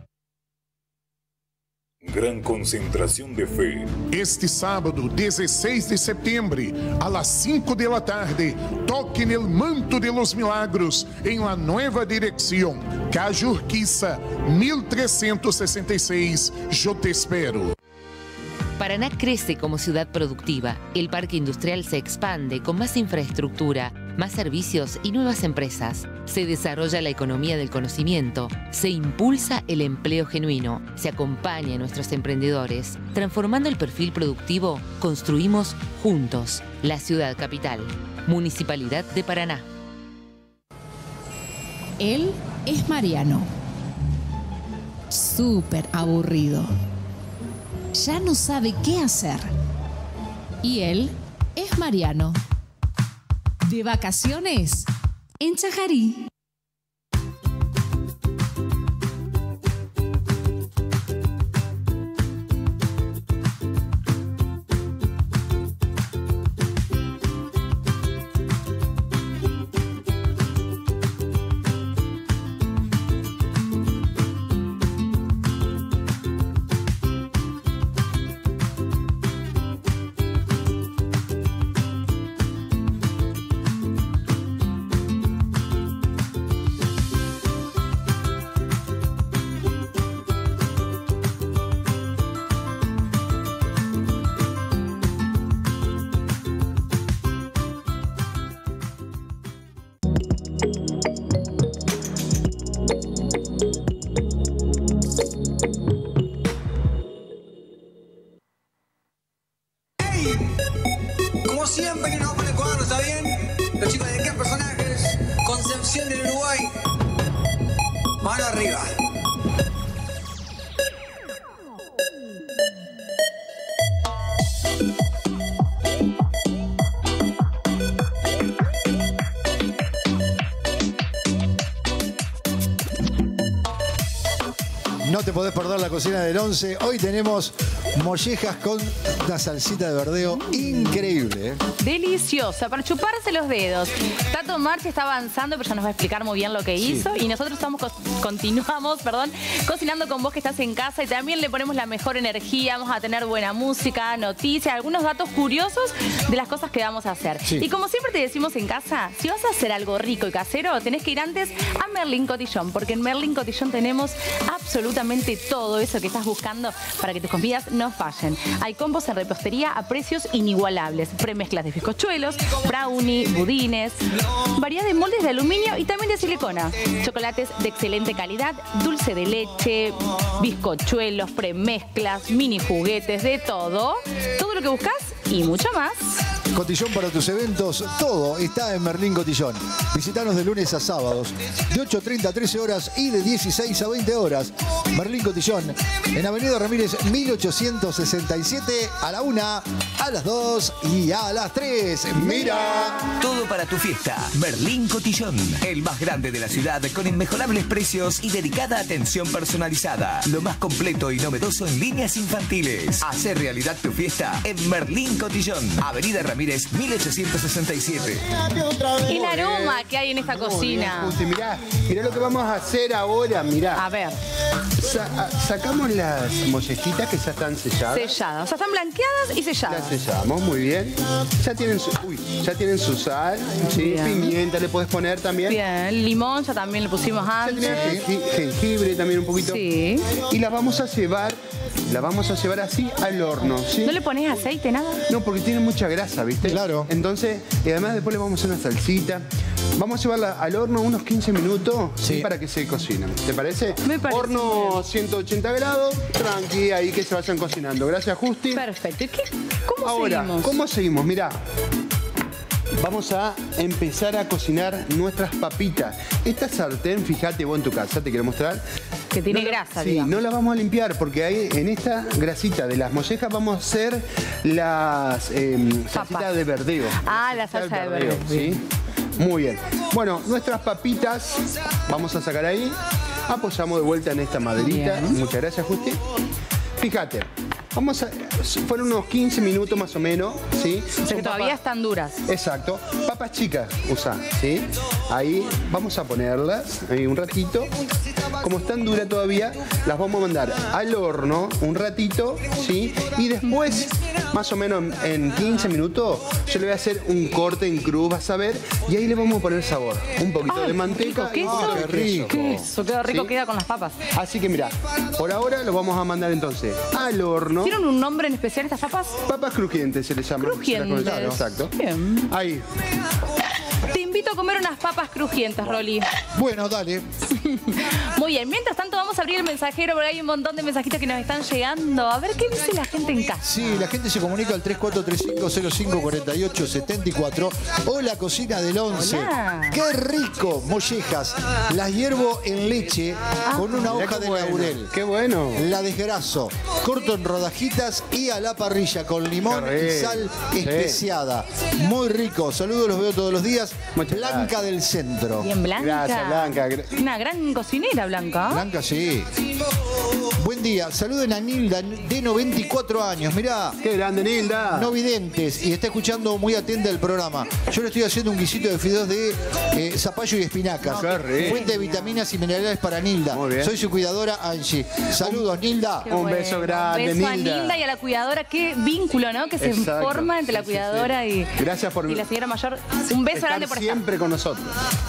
Gran concentración de fe. Este sábado, 16 de septiembre, a las 5 de la tarde, toque en el Manto de los Milagros, en la nueva dirección, Calle Urquiza, 1366. Yo te espero. Paraná crece como ciudad productiva. El parque industrial se expande con más infraestructura, más servicios y nuevas empresas. Se desarrolla la economía del conocimiento, se impulsa el empleo genuino, se acompaña a nuestros emprendedores. Transformando el perfil productivo, construimos juntos la ciudad capital. Municipalidad de Paraná. Él es Mariano. Súper aburrido. Ya no sabe qué hacer. Y él es Mariano. De vacaciones en Chajarí. siempre que nos vamos al Ecuador, ¿está bien? Los chicos de qué personajes, Concepción del Uruguay. Mano arriba. No te podés perder la cocina del 11. Hoy tenemos mollejas con una salsita de verdeo increíble. Deliciosa, para chuparse los dedos. Tato Marchi está avanzando, pero ya nos va a explicar muy bien lo que hizo. Y nosotros continuamos cocinando con vos que estás en casa y también le ponemos la mejor energía. Vamos a tener buena música, noticias, algunos datos curiosos de las cosas que vamos a hacer. Sí. Y como siempre te decimos en casa, si vas a hacer algo rico y casero, tenés que ir antes a Merlín Cotillón, porque en Merlín Cotillón tenemos absolutamente todo eso que estás buscando para que tus comidas no fallen. Hay combos en repostería a precios inigualables, premezclas de bizcochuelos, brownie, budines, variedad de moldes de aluminio y también de silicona, chocolates de excelente calidad, dulce de leche, bizcochuelos, premezclas, mini juguetes, de todo lo que buscas y mucho más. Cotillón para tus eventos, todo está en Merlín Cotillón. Visítanos de lunes a sábados, de 8:30 a 13 horas y de 16 a 20 horas. Merlín Cotillón, en Avenida Ramírez 1867, a la 1, a las 2 y a las 3. ¡Mira! Todo para tu fiesta. Merlín Cotillón, el más grande de la ciudad con inmejorables precios y dedicada atención personalizada. Lo más completo y novedoso en líneas infantiles. Hacer realidad tu fiesta en Merlín Cotillón, Avenida Ramírez 1867. El aroma que hay en esta cocina. Mirá lo que vamos a hacer ahora, mirá. A ver. Sacamos las mollejitas que ya están selladas. Selladas, o sea, están blanqueadas y selladas. Las sellamos, muy bien. Ya tienen su sal, ¿sí? Pimienta le puedes poner también. Bien, limón ya también le pusimos antes. Jengibre también un poquito. Sí. Y las vamos a llevar así al horno, ¿sí? ¿No le pones aceite, nada? No, porque tiene mucha grasa, ¿viste? Claro. Entonces, además después le vamos a hacer una salsita. Vamos a llevarla al horno unos 15 minutos para que se cocinen. ¿Te parece? Me parece. Horno 180 grados, tranqui, ahí que se vayan cocinando. Gracias, Justi. Perfecto. ¿Y cómo ahora, seguimos? ¿cómo seguimos? Mirá. Vamos a empezar a cocinar nuestras papitas. Esta sartén, fíjate vos en tu casa, te quiero mostrar. Que tiene grasa, sí, digamos. no la vamos a limpiar porque ahí en esta grasita de las mollejas vamos a hacer las salsitas de verdeo. Ah, la salsa de verdeo. ¿Sí? Muy bien. Bueno, nuestras papitas vamos a sacar ahí. Apoyamos de vuelta en esta maderita. Bien. Muchas gracias, Justi. Fíjate. Fueron unos 15 minutos más o menos, ¿sí? O sea que todavía están duras. Exacto. Papas chicas usa, ¿sí? Ahí vamos a ponerlas ahí un ratito. Como están duras todavía, las vamos a mandar al horno un ratito, ¿sí? Y después, más o menos en 15 minutos, yo le voy a hacer un corte en cruz, vas a ver, y ahí le vamos a poner sabor. Un poquito de manteca y un poquito de queso. Queso, queda rico, ¿sí? Queda con las papas. Así que mira, por ahora lo vamos a mandar entonces al horno. ¿Tienen un nombre en especial estas papas? Papas crujientes se les llama. Crujientes. Claro, exacto. Bien. Ahí. Te invito a comer unas papas crujientes, Rolly. Bueno, dale. Muy bien. Mientras tanto, vamos a abrir el mensajero porque hay un montón de mensajitos que nos están llegando. A ver qué dice la gente en casa. Sí, la gente se comunica al 3435-054874. Hola, cocina del 11. Hola. ¡Qué rico! Mollejas. Las hiervo en leche con una hoja de laurel. ¡Qué bueno! La desgraso. Corto en rodajitas y a la parrilla con limón y sal especiada. Muy rico. Saludos, los veo todos los días. Blanca del Centro. Bien, Blanca. Gracias, Blanca. Una gran cocinera, Blanca. Blanca, sí. Buen día. Saluden a Nilda, de 94 años. Mirá. ¡Qué grande, Nilda! No videntes. Y está escuchando muy atenta el programa. Yo le estoy haciendo un guisito de fideos de zapallo y espinacas. ¡Qué rico! Fuente de vitaminas y minerales para Nilda. Muy bien. Soy su cuidadora, Angie. Saludos, Nilda. Un beso grande, Nilda. Nilda. A Nilda y a la cuidadora. Qué vínculo, ¿no? Que se forma entre la cuidadora y la señora mayor. Un beso grande por siempre con nosotros.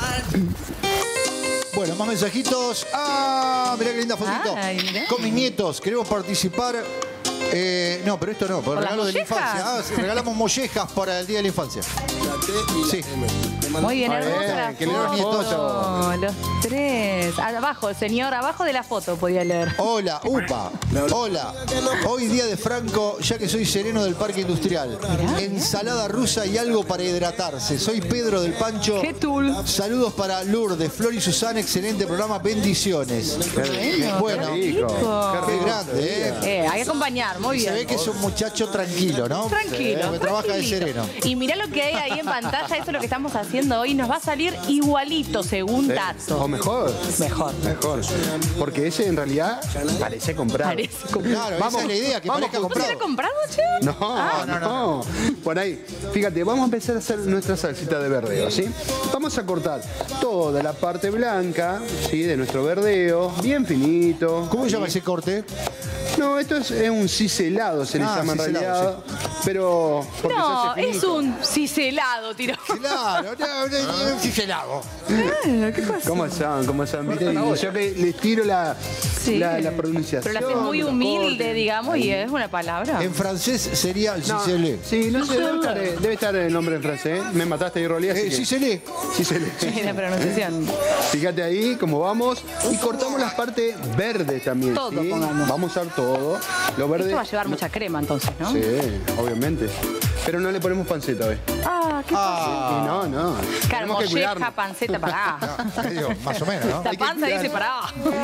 Bueno, más mensajitos. ¡Ah! Mirá qué linda fotito. Ay, mirá. Con mis nietos. Queremos participar No, pero esto no, por el regalo de la infancia. Regalamos mollejas para el Día de la Infancia. Sí. Muy bien, hermosa que le den foto. Los tres. Abajo, señor, abajo de la foto podía leer. Hola, upa. Hola. Hoy día de Franco, ya que soy sereno del Parque Industrial. Ensalada rusa y algo para hidratarse. Soy Pedro del Pancho. ¿Qué tool? Saludos para Lourdes, Flor y Susana. Excelente programa. Bendiciones. Bueno, qué grande, Hay que acompañar, muy bien. Se ve que es un muchacho tranquilo, ¿no? Tranquilo. Que trabaja de sereno. Y mirá lo que hay ahí en pantalla, eso es lo que estamos haciendo hoy. Nos va a salir igualito, según Tato. O mejor. Mejor. Porque ese en realidad parece comprado. Claro, esa es la idea, que parezca comprado. ¿Usted lo comprado, che? No. Por ahí, fíjate, vamos a empezar a hacer nuestra salsita de verdeo, ¿sí? Vamos a cortar toda la parte blanca, ¿sí? De nuestro verdeo, bien finito. ¿Cómo se llama ese corte? No, esto es un ciselado, se le llama en realidad. Sí. Pero. No, es un ciselado, tiro. Claro, un ciselado. ¿Qué pasa? ¿Cómo son? ¿Viste? Y yo que les tiro la pronunciación. Pero la haces muy humilde, digamos, y es una palabra. En francés sería el ciselé. Sí, no sé, debe estar el nombre en francés. Me mataste ahí, Rolí. Ciselé. Sí, la pronunciación. Fíjate ahí cómo vamos. Y cortamos las partes verdes también. Todo ¿sí? pongamos. Vamos a usar todo. Lo verde. Esto va a llevar mucha crema entonces, ¿no? Sí, obviamente. Pero no le ponemos panceta hoy. ¿Qué pasa? No. Claro, molleja, panceta, pará. Más o menos, ¿no? La panza dice pará.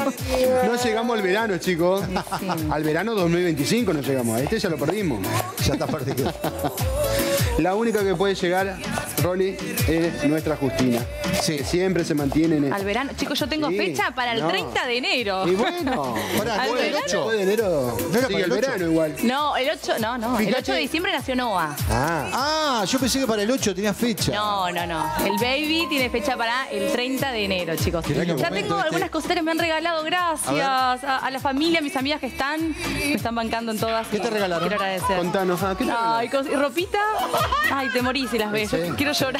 No llegamos al verano, chicos. Sí. Al verano 2025 no llegamos. Este ya lo perdimos. Ya está perdido. La única que puede llegar, Rolly, es nuestra Justina. Sí. Que siempre se mantiene en al verano. Chicos, yo tengo fecha para el 30 de enero. Y bueno, el 8 de enero. ¿No era sí, para el verano igual. No, el 8, no. Fíjate. El 8 de diciembre nació Noah. Yo pensé que para el 8 tenía fecha. No. El baby tiene fecha para el 30 de enero, chicos. Ya tengo algunas cositas que me han regalado, gracias a la familia, a mis amigas que me están bancando en todas. ¿Qué te regalaron? Quiero agradecer. Contanos, ¿qué te regalaron? Y ropita. Ay, te morís si las ves. Sí. Yo quiero llorar.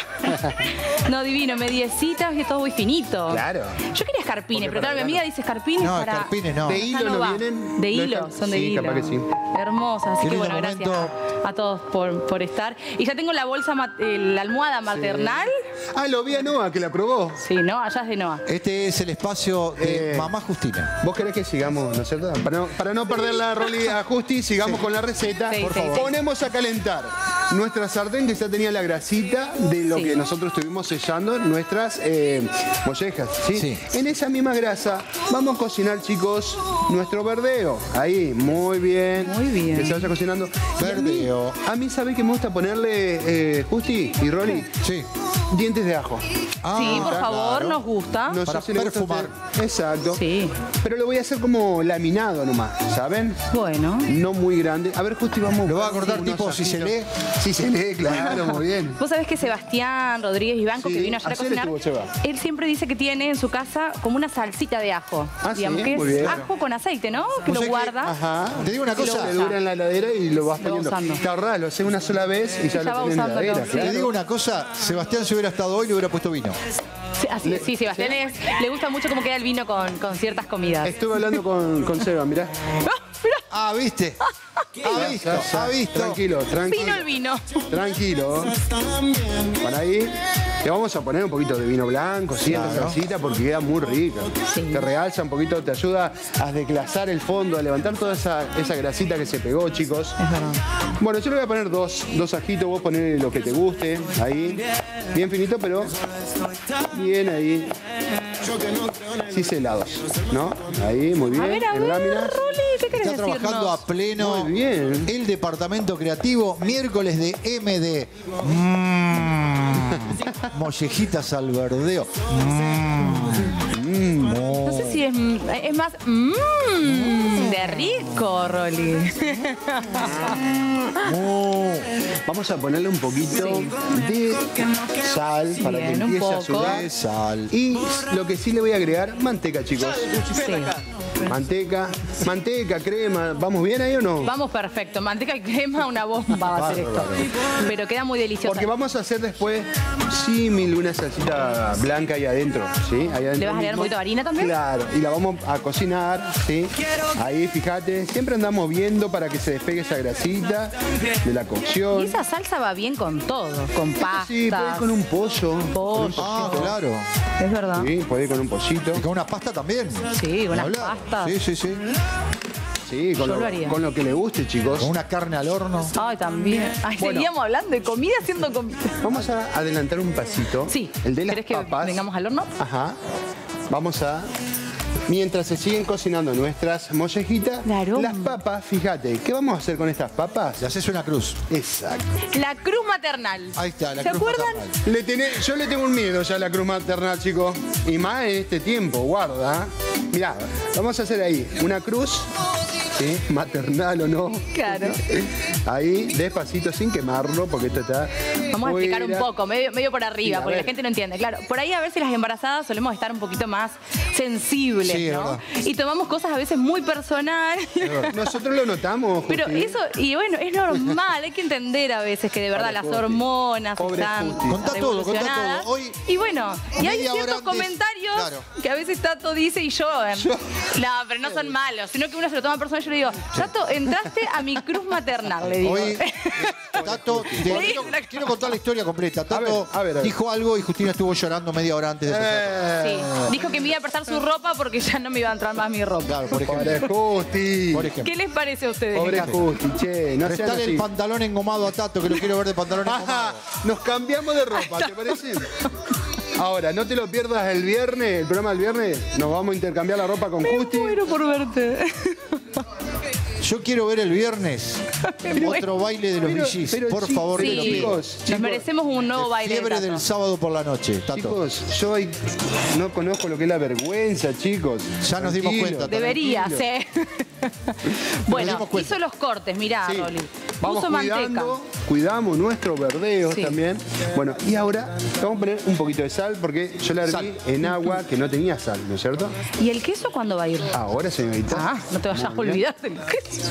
No, divino, mediecitas y todo muy finito. Claro. Yo quería escarpines, pero claro, mi amiga dice escarpines no, para... escarpines no. ¿De hilo no vienen? De hilo, son de hilo. Capaz que sí. Hermosas, así que bueno, momento. gracias a todos por estar. Y ya tengo la bolsa, la almohada maternal. Lo vi a Noah, que la probó. Sí, no, allá es de Noah. Este es el espacio de Mamá Justina. ¿Vos querés que sigamos, no es cierto? Para no perder la Rolly a Justi, sigamos con la receta. Por favor. Ponemos a calentar nuestra sartén que ya tenía la grasita de lo que nosotros estuvimos sellando nuestras mollejas. ¿sí? En esa misma grasa vamos a cocinar, chicos, nuestro verdeo. Ahí, muy bien. Muy bien. Que se vaya cocinando. Verdeo. A mí, ¿sabés que me gusta ponerle, Justi y Rolly? Sí. Dientes de ajo. Sí, por favor, claro. Nos gusta. No para sé si le gusta perfumar. Exacto. Sí. Pero lo voy a hacer como laminado nomás, ¿saben? Bueno. No muy grande. A ver, Justi, vamos. ¿Lo va a cortar tipo si se lee? Si se lee, claro, muy bien. Vos sabés que Sebastián Rodríguez Vivanco, que vino ayer a cocinar, él siempre dice que tiene en su casa como una salsita de ajo. Digamos que muy es bien. ajo con aceite, ¿no? Que lo guarda. Ajá. Te digo una cosa. Te dura en la heladera y lo vas poniendo. usando. Te ahorrás, lo haces una sola vez y ya lo tenés en la heladera. Te digo una cosa, Sebastián si hubiera estado hoy le hubiera puesto vino. Sí, Sebastián le gusta mucho cómo queda el vino con ciertas comidas. Estuve hablando con Seba, mirá. ¿Viste? Ha visto. Tranquilo. Vino el vino. Tranquilo. Para ahí. Le vamos a poner un poquito de vino blanco, sí, en la salsita, porque queda muy rica. Te realza un poquito, te ayuda a desglasar el fondo, a levantar toda esa grasita que se pegó, chicos. Es verdad. Bueno, yo le voy a poner dos ajitos, vos ponés lo que te guste, ahí. Bien finito, pero bien ahí. Ciselados, ¿no? Ahí, muy bien. A ver, en láminas. Rolly, ¿qué querés Está trabajando a pleno Muy bien. el departamento creativo, miércoles de MD. Mollejitas al verdeo. No sé si es más de rico, Rolly. Vamos a ponerle un poquito de sal para que empiece a subir. Sal. Y lo que sí le voy a agregar, manteca, chicos. Sí. Manteca, crema. ¿Vamos bien ahí o no? Vamos perfecto. Manteca y crema, una bomba va a ser esto. Pero queda muy delicioso. Porque vamos a hacer después símil una salsita blanca ahí adentro, ¿sí? Ahí adentro ¿Le vas a agregar un poquito de harina también? Claro, y la vamos a cocinar, ¿sí? Ahí, fíjate, siempre andamos viendo para que se despegue esa grasita de la cocción. Y esa salsa va bien con todo, con pasta. Sí, puede ir con un pollo. Ah, claro. Es verdad. Sí, puede ir con un pollito. Y con una pasta también. Sí, unas Hablar. pastas. Sí. Sí, Yo lo haría. con lo que le guste, chicos. Con una carne al horno. Ay, también. Ay, Bueno. seguíamos hablando de comida haciendo comida. Vamos a adelantar un pasito. Sí. El de las ¿Querés que papas. vengamos al horno? Ajá. Vamos a... Mientras se siguen cocinando nuestras mollejitas, las papas, fíjate, ¿qué vamos a hacer con estas papas? Le haces una cruz. Exacto. La cruz maternal. Ahí está, la ¿Se cruz acuerdan? maternal. Yo le tengo un miedo ya a la cruz maternal, chicos. Y más en este tiempo, guarda. Mirá, vamos a hacer ahí una cruz, ¿sí? Maternal o no. Claro. Ahí, despacito, sin quemarlo, porque esto está... Vamos a explicar un fuera. poco, medio por arriba, Sí, a porque la ver. gente no entiende. Claro, por ahí a veces las embarazadas solemos estar un poquito más sensibles, Sí, es ¿no? verdad. Y tomamos cosas a veces muy personales. Nosotros lo notamos. Pero Justi. eso, y bueno, es normal, hay que entender a veces que de verdad Pobre las Justi. hormonas Pobre están Justi. Contá todo, contá revolucionadas. todo. Hoy, Y bueno, y hay media hora ciertos antes, comentarios claro. que a veces Tato dice y yo. No, pero no son malos, sino que uno se lo toma personal. Yo le digo, Tato, entraste a mi cruz maternal, le digo. Hoy, Tato, quiero contar la historia completa. Tato A ver. dijo algo y Justina estuvo llorando media hora antes de empezar. Sí, dijo que me iba a prestar su ropa porque ya no me iba a entrar más mi ropa. Claro, por ejemplo. Pobre Justi. Por ejemplo. ¿Qué les parece a ustedes? Pobre en casa? Justi, che. No sean Prestale así. el pantalón engomado a Tato, que lo quiero ver de pantalón engomado. Nos cambiamos de ropa, ¿te parece? Ahora, no te lo pierdas el viernes, el programa del viernes. Nos vamos a intercambiar la ropa con Justi. Muero por verte. Yo quiero ver el viernes otro baile de los VGs. pero Por chicos, favor, te lo Sí, pido. nos merecemos un nuevo baile de Fiebre Tato. del sábado por la noche, Tato. Chicos, yo no conozco lo que es la vergüenza, chicos. Ya nos dimos Tranquilo. cuenta. Debería, sí. Bueno, dimos cuenta. hizo los cortes, mirá, Sí. Rolly. Vamos Puso manteca. cuidamos nuestros verdeos Sí. también. Bueno, y ahora le vamos a poner un poquito de sal porque yo la herví Sal. en agua que no tenía sal, ¿no es cierto? ¿Y el queso cuándo va a ir? Ahora, señorita. Ah, no te vayas a Muy bien. olvidar del queso.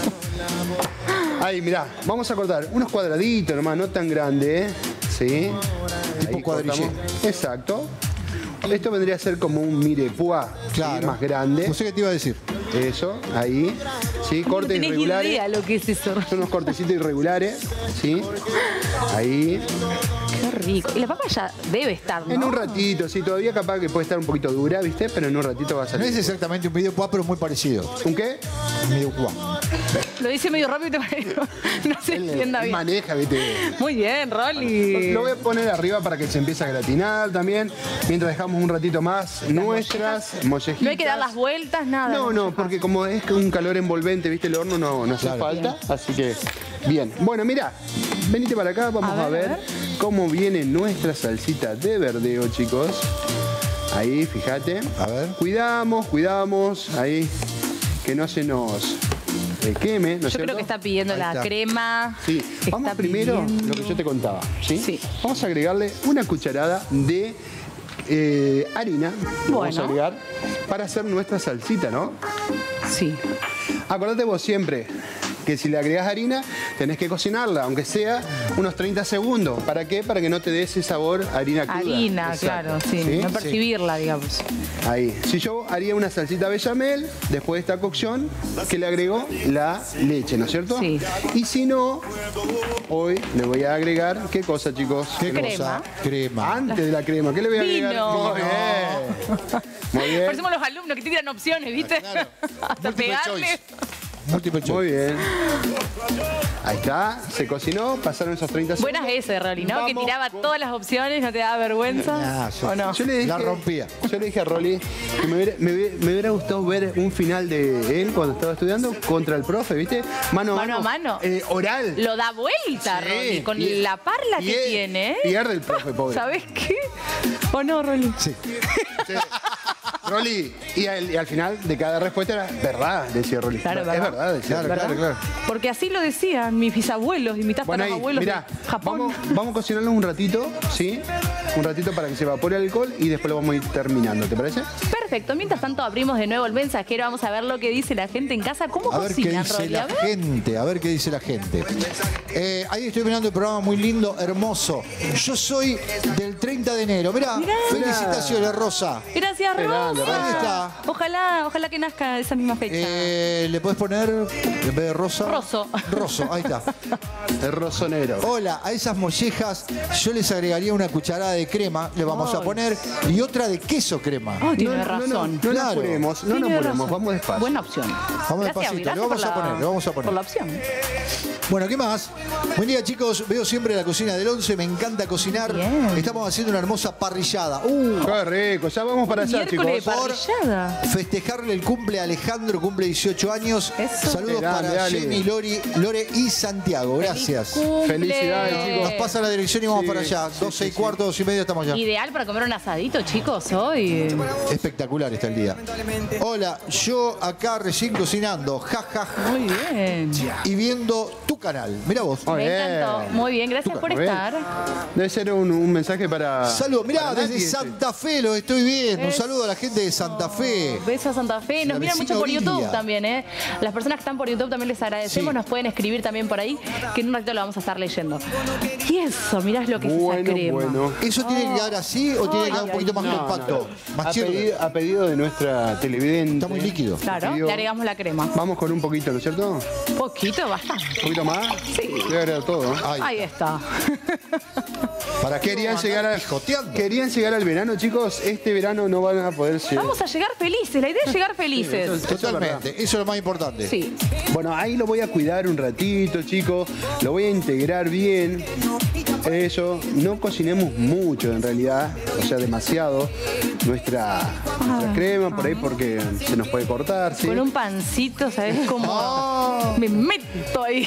Ahí, mirá, vamos a cortar unos cuadraditos nomás, no tan grandes, ¿eh? Sí. Tipo Ahí cuadrillé. cortamos. Exacto. Esto vendría a ser como un mirepoix, ¿sí? Claro. Más grande. No sé qué te iba a decir. Eso, ahí. Sí, No cortes tenés irregulares. idea lo que es eso. Son unos cortecitos irregulares, ¿sí? Ahí. Qué rico. Y la papa ya debe estar, ¿no? En un ratito, sí, todavía capaz que puede estar un poquito dura, ¿viste? Pero en un ratito va a No salir. es exactamente un video pero muy parecido. ¿Un qué? Un video Lo dice medio rápido y no se entienda Él bien. maneja, ¿viste? Muy bien, Rolly. Lo voy a poner arriba para que se empiece a gratinar también. Mientras dejamos un ratito más nuestras mollejitas. No hay que dar las vueltas, nada. No, porque como es un calor envolvente, ¿viste? El horno no hace Claro. falta. Así que, bien. Bueno, mira, venite para acá, vamos a ver cómo viene nuestra salsita de verdeo, chicos. Ahí, fíjate. A ver. Cuidamos, ahí, que no se nos queme, ¿no es Yo creo cierto? que está pidiendo Ahí la está. crema. Sí, vamos Está primero pidiendo- lo que yo te contaba, ¿sí? Sí. Vamos a agregarle una cucharada de harina, le vamos a Bueno. agregar para hacer nuestra salsita, ¿no? Sí. Acordate vos siempre que si le agregas harina, tenés que cocinarla, aunque sea unos 30 segundos. ¿Para qué? Para que no te dé ese sabor a harina cruda. Harina, Exacto. claro, sí. No percibirla, digamos. Ahí. Si yo haría una salsita bechamel, después de esta cocción, que le agrego la leche, ¿no es cierto? Sí. Y si no, hoy le voy a agregar, ¿qué cosa, chicos? ¿Qué Crema. cosa? Crema. Antes de la crema, ¿qué le voy a agregar? Vino. Muy bien. Muy bien. Parecemos los alumnos que te tiran opciones, ¿viste? Hasta Multiple pegarle. choice. Multiple choice. Muy bien. Ahí está, se cocinó, pasaron esos 30 segundos. Buenas ese, Rolly, ¿no? Que Vamos tiraba todas las opciones, no te daba vergüenza. Ah, sí. ¿O no? Yo le dije, La rompía. Yo le dije a Rolly que me hubiera gustado ver un final de él cuando estaba estudiando contra el profe, ¿viste? Mano Mano a mano. Oral. Lo da vuelta, Sí. Rolly, con Y- la parla y que él- tiene. Pierde el profe, pobre. ¿Sabes qué? ¿O no, Rolly? Sí. Rolly, y al final de cada respuesta era verdad, decía Rolly. Claro, es verdad, decía. Claro. Porque así lo decían mis bisabuelos y mis tatarabuelos Mirá, de Japón. vamos a cocinarlo un ratito, ¿sí? Un ratito para que se evapore el alcohol y después lo vamos a ir terminando, ¿te parece? Perfecto. Mientras tanto abrimos de nuevo el mensajero. Vamos a ver lo que dice la gente en casa. ¿Cómo A ver qué cocinan, dice Rolly? la gente, a ver qué dice la gente. Ahí estoy mirando el programa muy lindo, hermoso. Yo soy del 30 de enero. Mirá. Felicitaciones, Rosa. Gracias, Rosa. Ahí está. Ojalá que nazca esa misma fecha. ¿Le puedes poner, en vez de Rosa? Rosso, ahí está. El rosonero. Hola, a esas mollejas yo les agregaría una cucharada de crema, le vamos a poner, y otra de queso crema. Oh, tiene razón. No nos apuremos, vamos despacio. Buena opción. Vamos Gracias, despacito, le vamos a poner. Por la opción. Bueno, ¿qué más? Buen día, chicos. Veo siempre la cocina del 11, me encanta cocinar. Bien. Estamos haciendo una hermosa parrillada. Qué rico, ya vamos para allá, chicos. Miércoles de parrillada. Festejarle el cumple a Alejandro, cumple 18 años. Eso. Saludos Grande, para Ale. Jenny, Lore y Santiago. Gracias. Cumple. Felicidades, chicos. Nos pasa la dirección y vamos para allá. 12 y cuarto, 12 y media estamos allá. Ideal para comer un asadito, chicos, hoy. Espectacular está el día. Hola, yo acá recién cocinando. Ja, ja, ja. Muy bien. Y viendo tu canal. Mira vos. Me encantó. Muy bien, gracias por estar. Debe ser un mensaje para... Saludos. Mirá, para desde Nati, Santa Fe lo estoy viendo. Un saludo a la gente de Santa Fe. Besos a Santa Fe. Nos La miran vecina mucho por YouTube Orilia. también, ¿eh? Las personas que están por YouTube también les agradecemos. Sí. Nos pueden escribir también por ahí, que en un ratito lo vamos a estar leyendo. Y eso, mirá lo que es esa crema. ¿Eso tiene que quedar así o tiene que quedar un poquito más compacto? Más A pedido de nuestra televidente. Está muy líquido. Claro, le agregamos la crema. Vamos con un poquito, ¿no es cierto? Poquito, bastante. ¿Un poquito más? Sí. Voy a agregar todo. Ahí está. ¿Para qué Querían vamos a llegar, andar pijoteando? querían llegar al verano, chicos. Este verano no van a poder llegar. Vamos a llegar felices. La idea es llegar felices. Eso es Totalmente. Eso es lo más importante. Sí. Bueno, ahí lo voy a cuidar un ratito, chicos. Lo voy a integrar bien. Eso, no cocinemos mucho en realidad, o sea, demasiado nuestra crema por ahí porque se nos puede cortar, ¿sí? Con un pancito, ¿sabes cómo? Me meto ahí.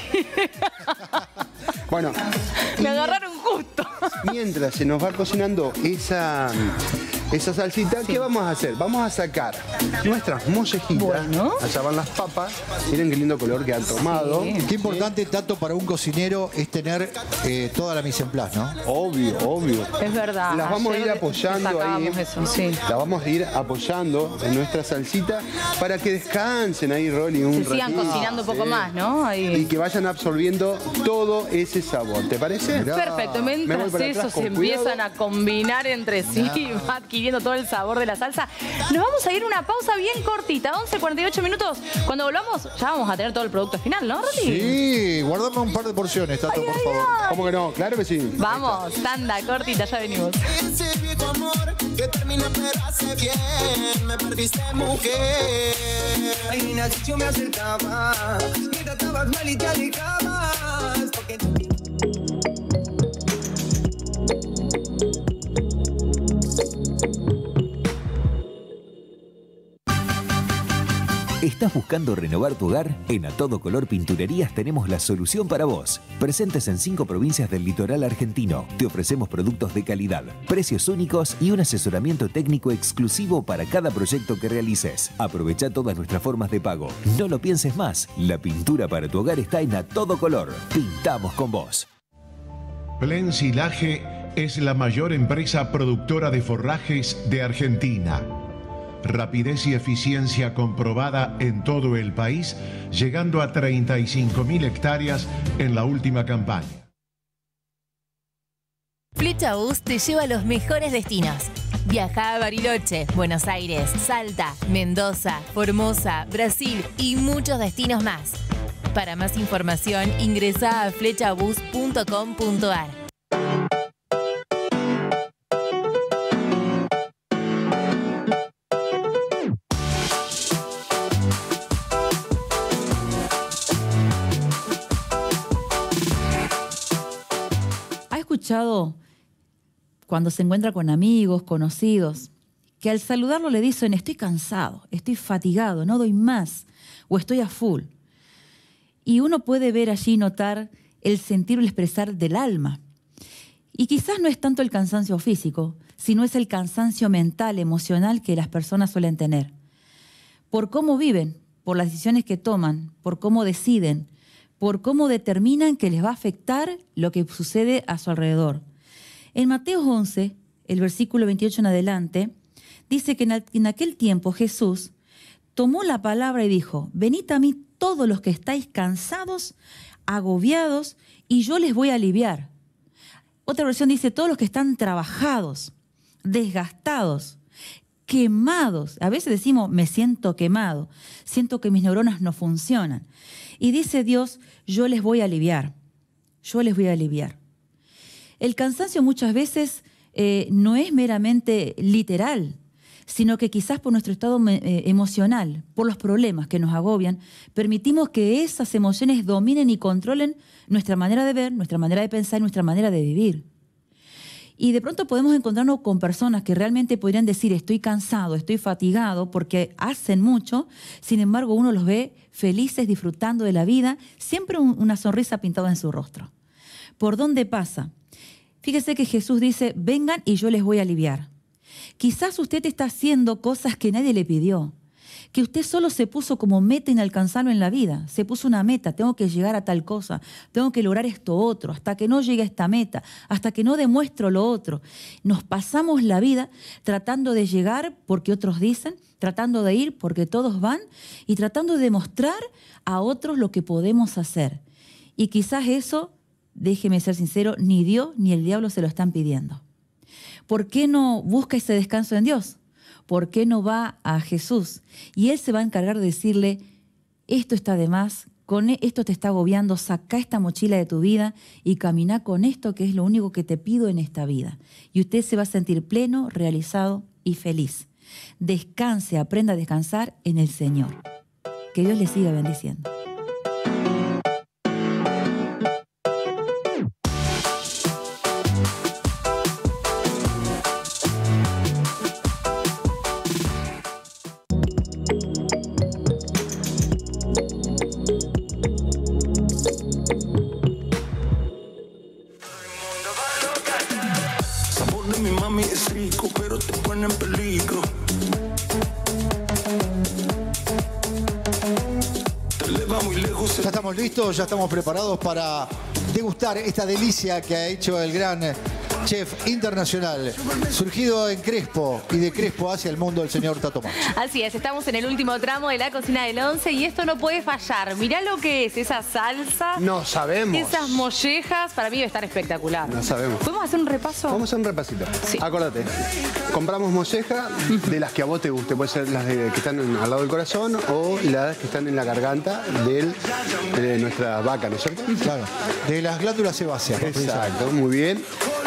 Bueno, Me agarraron justo. mientras se nos va cocinando esa salsita, ¿qué vamos a hacer? Vamos a sacar nuestras mollejitas. Allá van las papas. Miren qué lindo color que han tomado. Qué importante, tanto para un cocinero, es tener toda la mise en place, ¿no? Obvio. Es verdad. Las vamos a ir Ayer apoyando ahí. destacábamos eso, sí. Las vamos a ir apoyando en nuestra salsita para que descansen ahí, Rolly, un Se sigan ratito. cocinando un poco más, ¿no? Ahí. Y que vayan absorbiendo todo ese sabor. ¿Te parece? Perfecto, Me voy mientras para atrás eso con se empiezan a combinar entre sí, va adquiriendo todo el sabor de la salsa. Nos vamos a ir a una pausa bien cortita, 11:48 minutos. Cuando volvamos, ya vamos a tener todo el producto final, ¿no, Roti? Sí, guardame un par de porciones, Tato, por favor. ¿Cómo que no? Claro que sí. Vamos, tanda cortita, ya venimos. Ese viejo amor que termina pero hace bien. Me perdiste, mujer. Al inicio me acercabas, me tratabas mal y te alejabas. Porque... ¿Estás buscando renovar tu hogar? En A Todo Color Pinturerías tenemos la solución para vos. Presentes en 5 provincias del litoral argentino, te ofrecemos productos de calidad, precios únicos y un asesoramiento técnico exclusivo para cada proyecto que realices. Aprovecha todas nuestras formas de pago. No lo pienses más. La pintura para tu hogar está en A Todo Color. Pintamos con vos. Plensilaje es la mayor empresa productora de forrajes de Argentina. Rapidez y eficiencia comprobada en todo el país, llegando a 35.000 hectáreas en la última campaña. Fletchabús te lleva a los mejores destinos. Viaja a Bariloche, Buenos Aires, Salta, Mendoza, Formosa, Brasil y muchos destinos más. Para más información, ingresa a fletchabus.com.ar. ¿Ha escuchado cuando se encuentra con amigos, conocidos, que al saludarlo le dicen estoy cansado, estoy fatigado, no doy más o estoy a full? Y uno puede ver allí, notar el sentir o el expresar del alma. Y quizás no es tanto el cansancio físico, sino es el cansancio mental, emocional que las personas suelen tener. Por cómo viven, por las decisiones que toman, por cómo deciden, por cómo determinan que les va a afectar lo que sucede a su alrededor. En Mateo 11, el versículo 28 en adelante, dice que en aquel tiempo Jesús tomó la palabra y dijo: venid a mí todos los que estáis cansados, agobiados, y yo les voy a aliviar. Otra versión dice: todos los que están trabajados, desgastados, quemados. A veces decimos: me siento quemado, siento que mis neuronas no funcionan. Y dice Dios: yo les voy a aliviar, yo les voy a aliviar. El cansancio muchas veces no es meramente literal, sino que quizás por nuestro estado emocional, por los problemas que nos agobian, permitimos que esas emociones dominen y controlen nuestra manera de ver, nuestra manera de pensar y nuestra manera de vivir. Y de pronto podemos encontrarnos con personas que realmente podrían decir: estoy cansado, estoy fatigado, porque hacen mucho. Sin embargo, uno los ve felices, disfrutando de la vida, siempre una sonrisa pintada en su rostro. ¿Por dónde pasa? Fíjese que Jesús dice: vengan y yo les voy a aliviar. Quizás usted está haciendo cosas que nadie le pidió, que usted solo se puso como meta inalcanzable en la vida. Se puso una meta: tengo que llegar a tal cosa, tengo que lograr esto otro, hasta que no llegue a esta meta, hasta que no demuestro lo otro. Nos pasamos la vida tratando de llegar porque otros dicen, tratando de ir porque todos van y tratando de demostrar a otros lo que podemos hacer. Y quizás eso, déjeme ser sincero, ni Dios ni el diablo se lo están pidiendo. ¿Por qué no busca ese descanso en Dios? ¿Por qué no va a Jesús? Y Él se va a encargar de decirle: esto está de más, con esto te está agobiando, saca esta mochila de tu vida y camina con esto, que es lo único que te pido en esta vida. Y usted se va a sentir pleno, realizado y feliz. Descanse, aprenda a descansar en el Señor. Que Dios le siga bendiciendo. Ya estamos listos, ya estamos preparados para degustar esta delicia que ha hecho el gran chef internacional, surgido en Crespo y de Crespo hacia el mundo, el señor Tato Macho. Así es, estamos en el último tramo de la cocina del 11 y esto no puede fallar. Mirá lo que es esa salsa. No sabemos. Esas mollejas, para mí debe estar espectacular. No sabemos. ¿Podemos hacer un repaso? Vamos a hacer un repasito. Sí. Acuérdate, compramos molleja de las que a vos te guste. Puede ser las que están al lado del corazón o las que están en la garganta de nuestra vaca, ¿no es cierto? Claro, de las glándulas sebáceas. Exacto, muy bien.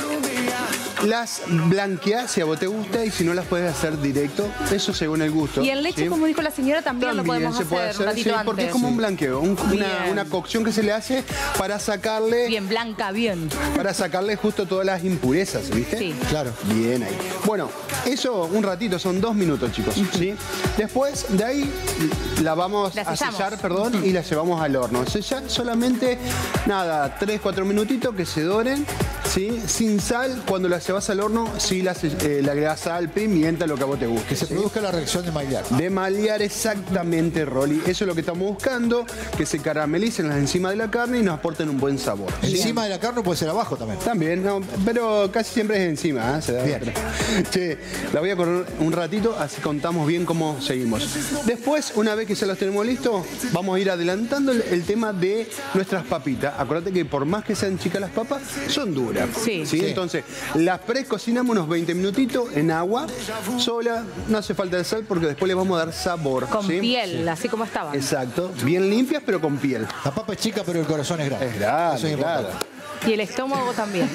Las blanqueas si a vos te gusta y si no las puedes hacer directo, eso según el gusto. Y el leche, ¿sí? Como dijo la señora, también lo podemos se puede hacer un ratito antes. Porque es como un blanqueo, una cocción que se le hace para sacarle... Bien blanca, bien. Para sacarle justo todas las impurezas, ¿viste? Sí. Claro. Bien ahí. Bueno, eso un ratito, son 2 minutos, chicos, ¿sí? Después de ahí la vamos a sellar, y la llevamos al horno. Sellar solamente, nada, 3-4 minutitos que se doren, ¿sí? Sin sal. Cuando la llevas al horno, sí le agregas sal, pimienta, lo que a vos te guste. Que se produzca la reacción de malear. De malear, exactamente, Rolly. Eso es lo que estamos buscando, que se caramelicen las enzimas de la carne y nos aporten un buen sabor. Encima de la carne puede ser abajo también. También, no, pero casi siempre es encima, ¿eh? Se da bien. Che, la voy a correr un ratito, así contamos bien cómo seguimos. Después, una vez que ya los tenemos listos, vamos a ir adelantando el tema de nuestras papitas. Acuérdate que por más que sean chicas las papas, son duras. Sí. Entonces, las precocinamos unos 20 minutitos en agua sola, no hace falta de sal porque después le vamos a dar sabor. Con piel, así como estaban. Exacto, bien limpias pero con piel. La papa es chica pero el corazón es grande. Es grande, eso es claro. Y el estómago también.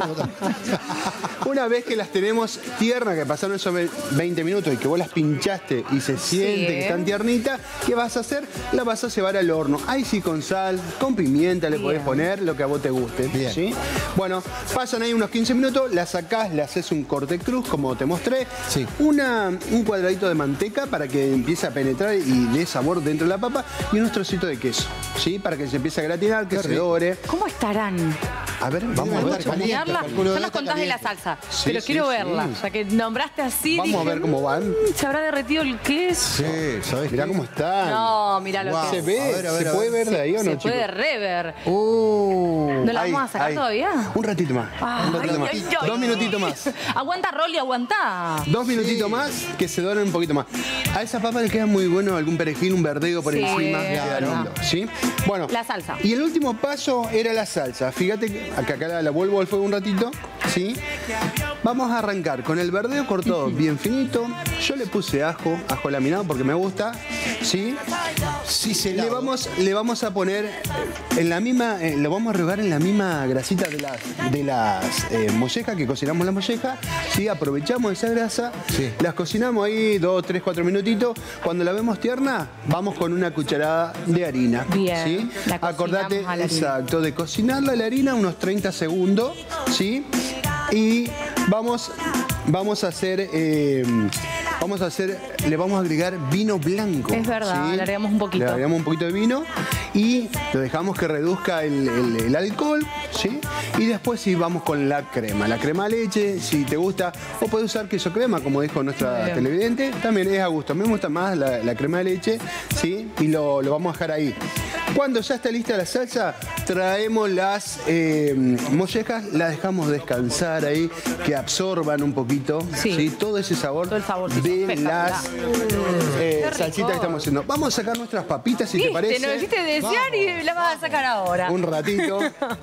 Una vez que las tenemos tiernas, que pasaron esos 20 minutos y que vos las pinchaste y se siente que están tiernitas, ¿qué vas a hacer? La vas a llevar al horno. Ahí sí con sal, con pimienta le podés poner lo que a vos te guste. ¿Sí? Bueno, pasan ahí unos 15 minutos, la sacás, le haces un corte cruz como te mostré. Sí. Un cuadradito de manteca para que empiece a penetrar y dé sabor dentro de la papa y unos trocitos de queso. ¿Sí? Para que se empiece a gratinar, que se dore. ¿Cómo estarán? A ver, vamos a Debe ver. estar caliente, Ya calculo, nos contás de la salsa, Sí, pero sí, quiero sí. verla. Ya que nombraste así, Vamos a dije, ver cómo van. ¿se habrá derretido el queso? Sí, ¿sabés Mirá qué? cómo están. No, mirá lo Wow. que ¿Se es. ve? A ver, a ver, ¿Se a puede ver. ver de ahí o no, Se chicos? puede rever. ¿No la vamos a sacar todavía? Un ratito más. Un ratito más. Ay, ay, ay. 2 minutitos más. Aguanta, Rolly, aguanta. 2 minutitos más que se doren un poquito más. A esa papa le queda muy bueno algún perejil, un verdeo por Sí, encima. Queda claro. lindo. ¿Sí? Bueno. La salsa. Y el último paso era la salsa. Fíjate que acá la vuelvo al fuego un ratito. ¿Sí? Vamos a arrancar con el verdeo cortado bien finito. Yo le puse ajo laminado porque me gusta. ¿Sí? Sí, se Le vamos a poner en la misma, lo vamos a rehogar en la misma grasita de las mollejas, que cocinamos las mollejas. ¿Sí? Aprovechamos esa grasa, las cocinamos ahí 2, 3, 4 minutitos. Cuando la vemos tierna, vamos con una cucharada de harina. Bien, ¿Sí? la cocinamos Acordate, a la harina. exacto, de cocinarla la harina unos 30 segundos. ¿Sí? Y vamos a hacer, le vamos a agregar vino blanco. Es verdad, ¿sí? le agregamos un poquito. Le agregamos un poquito de vino y lo dejamos que reduzca el alcohol, ¿sí? Y después sí vamos con la crema. La crema de leche, si te gusta, o puedes usar queso crema, como dijo nuestra Bien. televidente, también es a gusto. A mí me gusta más la crema de leche, ¿sí? Y lo vamos a dejar ahí. Cuando ya está lista la salsa, traemos las mollejas, las dejamos descansar ahí, que absorban un poquito, ¿sí? Todo ese sabor de las salsitas que estamos haciendo. Vamos a sacar nuestras papitas, si te parece. Nos hiciste desear y la vas a sacar ahora. Un ratito.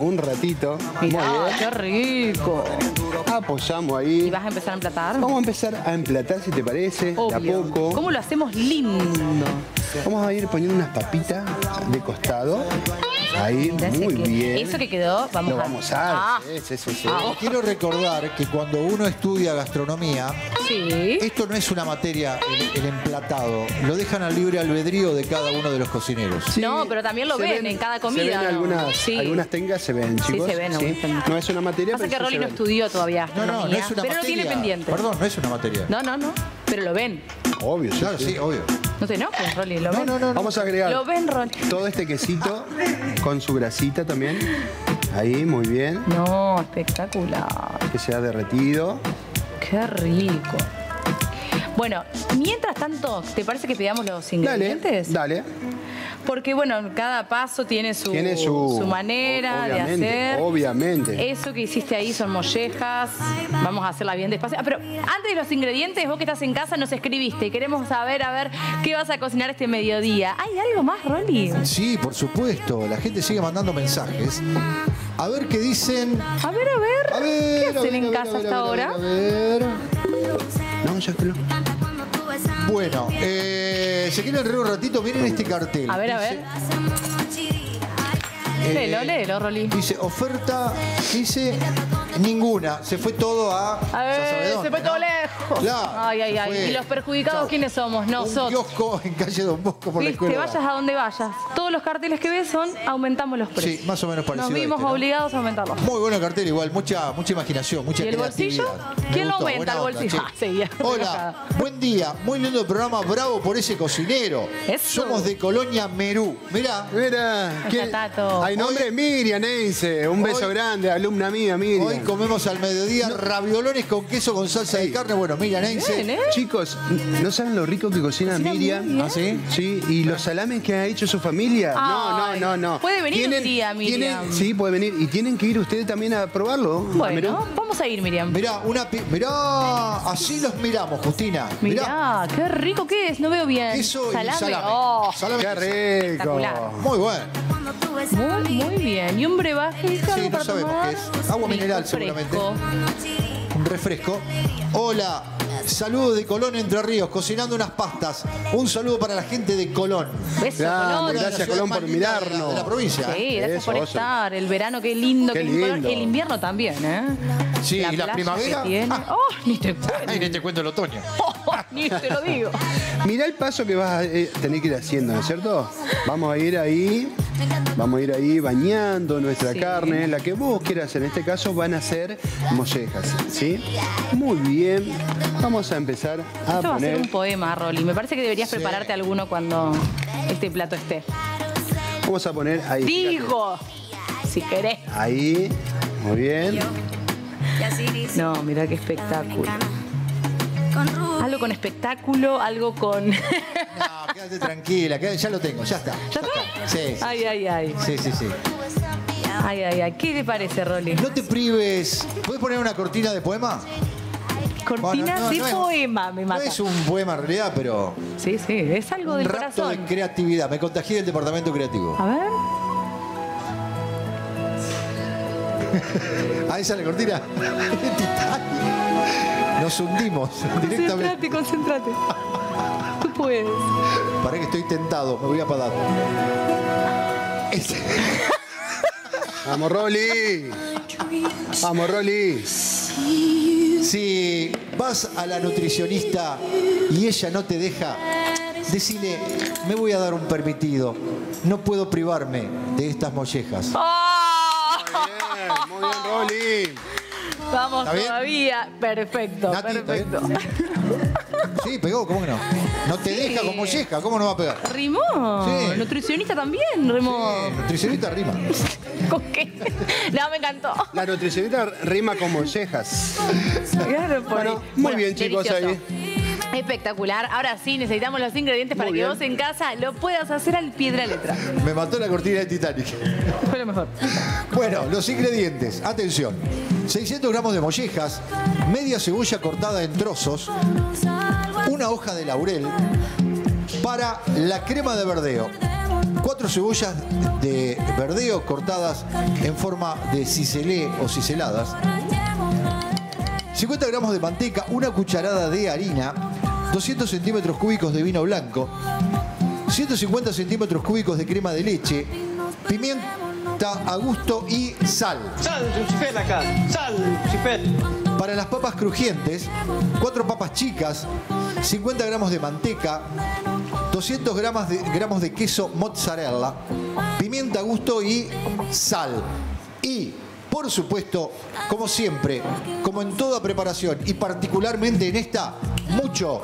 Muy Mirá, bien. qué rico. Apoyamos ahí. ¿Y vas a empezar a emplatar? Vamos a empezar a emplatar, si te parece, de a Obvio. poco. ¿Cómo lo hacemos lindo? Vamos a ir poniendo unas papitas de costado. Ahí, muy bien. Eso que quedó, vamos Lo a... vamos a dar. Sí. Quiero recordar que cuando uno estudia gastronomía, esto no es una materia, el emplatado. Lo dejan al libre albedrío de cada uno de los cocineros. No, pero también lo Se ven en cada comida. Se ven ¿no? algunas tengas, se ven, Sí, chicos. se ven algunas tengas. No es una materia, Pasa que pero sí Rolly se no ven. estudió todavía No, no gastronomía, es una pero materia. lo tiene pendiente. Perdón, no es una materia. No, pero lo ven. Obvio, Claro, sí, obvio. No te enojes, Rolly, lo ven. Vamos a agregar Lo ven, Rolly. todo este quesito con su grasita también. Ahí, muy bien. No, espectacular. Que se ha derretido. Qué rico. Bueno, mientras tanto, ¿te parece que pidamos los ingredientes? Dale. Porque, bueno, cada paso tiene su manera de hacer. Obviamente. Eso que hiciste ahí son mollejas. Vamos a hacerla bien despacio. Ah, pero antes de los ingredientes, vos que estás en casa nos escribiste. Queremos saber, a ver, qué vas a cocinar este mediodía. ¿Hay algo más, Rolly? Sí, por supuesto. La gente sigue mandando mensajes. A ver qué dicen. A ver. ¿Qué hacen en casa hasta ahora? A ver. No, ya creo. Bueno, se quieren reír un ratito. Miren este cartel. A ver. Léelo, Rolly. Dice, oferta, dice, ninguna. Se fue todo a... A ver, ya sabe dónde, se fue ¿no? todo lejos. Claro, Ay. fue. ¿Y los perjudicados quiénes somos? Un Nosotros. kiosco en calle Don Bosco por la Viste, escuela. vayas a donde vayas. Todos los carteles que ves son aumentamos los precios. Sí, más o menos parecido. Nos vimos a este, ¿no? obligados a aumentarlos. Muy bueno el cartel, igual, mucha imaginación, mucha ¿Y el creatividad. bolsillo? Me ¿Quién lo gustó, aumenta el buena onda, bolsillo? che. Ah, sí, ya. Hola, buen día, muy lindo el programa, bravo por ese cocinero. Eso. Somos de Colonia Merú. Mirá. ¿Quién? Tato. Hay nombre, Miriam Neise. Un beso grande, alumna mía, Miriam. Hoy comemos al mediodía raviolones con queso con salsa de carne. Bueno, Miriam Neise. Bien, ¿eh? Chicos, ¿no saben lo rico que cocina Miriam? ¿Ah, sí? Sí, y los salames que ha hecho su familia. Ay, No. puede venir un día, Miriam. Sí, puede venir. Y tienen que ir ustedes también a probarlo. a Merú. Bueno, vamos a ir, Miriam. Mirá, mirá, así los miramos, Justina. Mirá, qué rico que es, no veo bien. Queso y salame. salame. Oh, Salame. Qué rico. espectacular. Muy bueno. Muy bien. ¿Y un brebaje? Sí, ¿Algo no para sabemos tomar? qué es. Agua mineral, seguramente. Un refresco. Hola, saludos de Colón, Entre Ríos, cocinando unas pastas. Un saludo para la gente de Colón. Beso, Grande, Colón. gracias, La ciudad Colón, más por linda mirarnos. de la provincia. Sí, gracias Eso, por eso. estar. El verano, qué lindo. Qué que es Colón. lindo. El invierno también, ¿eh? Sí, y la playa primavera. que tiene. Ah. Oh, ni te cuento. Ay, ni te cuento el otoño. Oh, ni te lo digo. Mirá el paso que vas a tener que ir haciendo, ¿no es cierto? Vamos a ir ahí bañando nuestra carne, la que vos quieras. En este caso van a ser mollejas, ¿sí? Muy bien. Vamos a empezar a Esto va a ser poner. un poema, Rolly. Me parece que deberías prepararte alguno cuando este plato esté. Vamos a poner ahí. Digo, si querés. Ahí. Muy bien. No, mirá qué espectáculo. Algo con espectáculo, algo con... No, quédate tranquila, ya lo tengo, ya está. ¿Ya está? Sí. Ay, ay, ay. Sí. Ay, ay, ay. ¿Qué le parece, Rolly? No te prives. ¿Puedes poner una cortina de poema? Cortina Bueno, de poema, me mata. No es un poema en realidad, pero... Sí, es algo del un rapto corazón. de creatividad. Me contagié del departamento creativo. A ver. ¿Ah, esa es la cortina? Nos hundimos directamente. Concéntrate. Tú puedes. Pará que estoy tentado, me voy a apagar. Vamos, Rolly. Vamos, Rolly. Si vas a la nutricionista y ella no te deja, decile, me voy a dar un permitido. No puedo privarme de estas mollejas. Muy bien, Rolly. Vamos ¿Está bien? todavía. Perfecto, Nati, ¿está bien? perfecto. Sí, pegó, ¿cómo que no? No te deja con molleja, ¿cómo no va a pegar? Rimó. Sí. Nutricionista también rimó. Sí, nutricionista rima. ¿Con qué? No, me encantó. La nutricionista rima con mollejas. Claro, por Bueno, ahí. muy Bueno, bien, chicos, delicioso. ahí. Espectacular. Ahora sí, necesitamos los ingredientes para Muy que bien. vos en casa lo puedas hacer al pie de la letra. Me mató la cortina de Titanic. Fue lo mejor. Bueno, los ingredientes. Atención. 600 gramos de mollejas, media cebolla cortada en trozos, una hoja de laurel. Para la crema de verdeo, 4 cebollas de verdeo cortadas en forma de ciselé o ciseladas, 50 gramos de manteca, una cucharada de harina, 200 centímetros cúbicos de vino blanco, 150 centímetros cúbicos de crema de leche, pimienta a gusto y sal. Sal, chifet acá. Sal, chifet. Para las papas crujientes, 4 papas chicas, 50 gramos de manteca, 200 gramos de queso mozzarella, pimienta a gusto y sal. Y, por supuesto, como siempre, como en toda preparación y particularmente en esta, mucho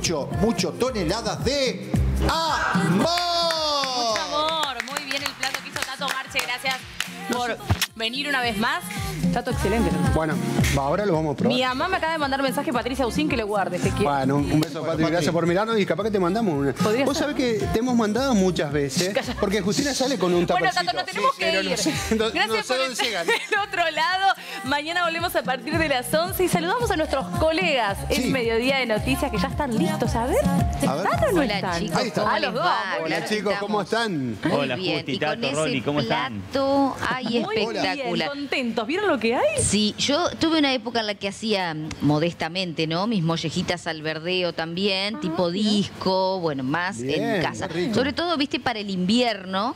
toneladas de amor. Mucho amor. Muy bien el plato que hizo Tato Marche. Gracias por venir una vez más. Tato, excelente. Bueno, ahora lo vamos a probar. Mi mamá me acaba de mandar mensaje, Patricia Usín, que le guarde. Te quiero. Bueno, un beso, Patri. Gracias por mirarnos y capaz que te mandamos una. Vos sabés que te hemos mandado muchas veces, porque Justina sale con un Bueno, tapercito. Tato, nos tenemos que pero ir. no sé Gracias por dónde estar llegan. del otro lado. Mañana volvemos a partir de las 11 y saludamos a nuestros colegas en Mediodía de Noticias que ya están listos. A ver, ¿están o no Hola, están? chicos, Ahí están. ¿cómo A los les dos. va? Muy Hola, bien. chicos, ¿cómo están? Muy Hola, bien. Justi, Y con Tato, ese Rolly, ¿cómo están? plato, ay, Muy espectacular. bien, contentos. ¿Vieron lo que hay? Sí, yo tuve una época en la que hacía modestamente, ¿no? Mis mollejitas al verdeo también, tipo disco, bueno, más Bien, en casa. qué rico. Sobre todo, viste, para el invierno,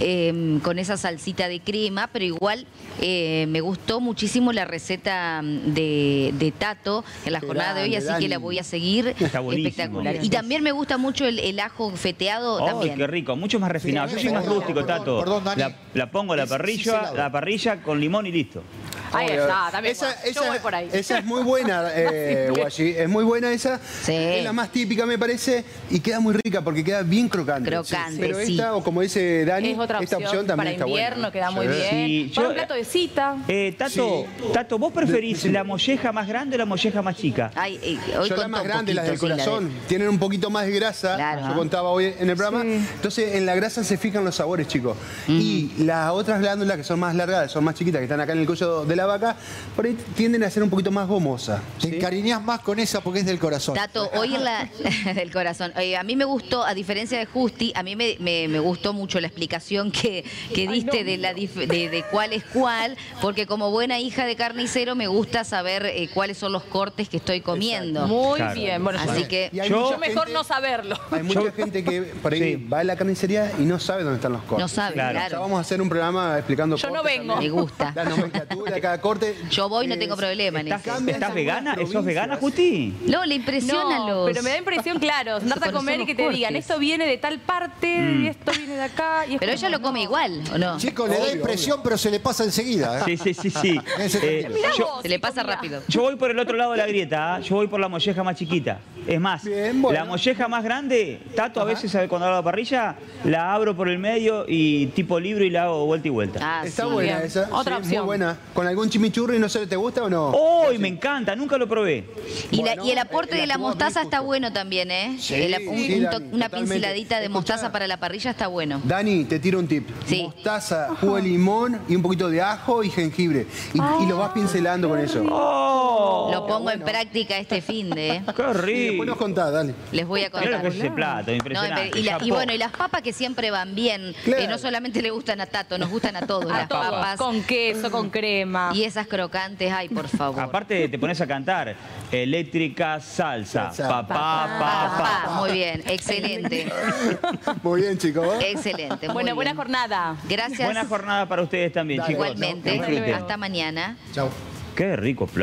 con esa salsita de crema, pero igual me gustó muchísimo la receta de Tato en la Qué jornada de hoy, grande, así que Dani. la voy a seguir. Está buenísimo. Espectacular. Y también me gusta mucho el ajo feteado ¡Ay, también. qué rico! Mucho más refinado. Sí, Yo soy más perdón, rústico, perdón, Tato. perdón, Dani. La pongo a Es ciselado. la parrilla con limón y listo. Ahí está, también. Esa, Yo voy por ahí. esa es muy buena, Guayi. Es muy buena esa. Sí. Es la más típica, me parece. Y queda muy rica porque queda bien crocante. Crocante, Pero sí. esta, o como dice Dani, Es otra esta opción también para está invierno, buena. queda muy Sí. bien. Sí, Para yo- un plato de cita. Tato, ¿vos preferís la molleja más grande o la molleja más chica? Ay, hoy Yo las contó más un grandes, las del poquito, sí, la corazón, tienen un poquito más de grasa. Claro. Yo contaba hoy en el programa. Entonces, en la grasa se fijan los sabores, chicos. Y las otras glándulas que son más largas, son más chiquitas, que están acá en el cuello de la vaca, por ahí tienden a ser un poquito más gomosa. Te encariñás más con esa porque es del corazón. Tato, hoy en la del corazón. A mí me gustó, a diferencia de Justi, a mí me gustó mucho la explicación que diste de cuál es cuál, porque como buena hija de carnicero me gusta saber cuáles son los cortes que estoy comiendo. Muy Claro. bien. Bueno, Así que Y hay yo mucha mejor gente- no saberlo. Hay mucha gente que por ahí va a la carnicería y no sabe dónde están los cortes. no sabe, Claro. Ya claro. vamos a hacer un programa explicando Yo no cortes vengo. también. Me gusta. La nomenclatura de cada corte. Yo voy, no tengo problema en eso. ¿Estás vegana? algunas ¿Sos vegana, Justi? No, le impresiona No, los... pero me da impresión, claro, sentarte a Pero comer son y que los te digan, cortes. esto viene de tal parte y esto viene de acá. Y es Pero como, ella lo come no. igual, ¿o no? Chicos, le da impresión, pero se le pasa enseguida. ¿eh? Sí. Ese tranquilo. Mirá Yo- vos, Se le pasa comida. Ah, rápido. Yo voy por el otro lado de la grieta, ¿ah? Yo voy por la molleja más chiquita. Es más, la molleja más grande, Tato, a veces cuando hago la parrilla, la abro por el medio y tipo libro y la hago vuelta y vuelta. Está buena esa. Otra sí, opción. Muy buena. ¿Con algún chimichurri no sé, te gusta o no? ¡Oh, me encanta! Nunca lo probé. Y el aporte de la mostaza está bueno también, ¿eh? Sí, Una totalmente. pinceladita de mostaza para la parrilla está bueno. Dani, te tiro un tip. Sí. Mostaza, jugo de limón y un poquito de ajo y jengibre. Y lo vas pincelando con eso. Lo pongo en práctica este fin de. ¡Qué rico! Y después nos contás, dale. Les voy a contar. Mirá lo que es ese plato, impresionante. Y bueno, y las papas que siempre van bien. Claro. No solamente le gustan a Tato, nos gustan a todos las todos, papas. con queso, con crema. Y esas crocantes, ay, por favor. Aparte te pones a cantar eléctrica salsa. Papá. Muy bien, excelente. Muy bien, chicos. Excelente. Bueno, buena jornada. Gracias. Buena jornada para ustedes también, chicos. Igualmente. Disfruten. Hasta mañana. Chao. Qué rico plato.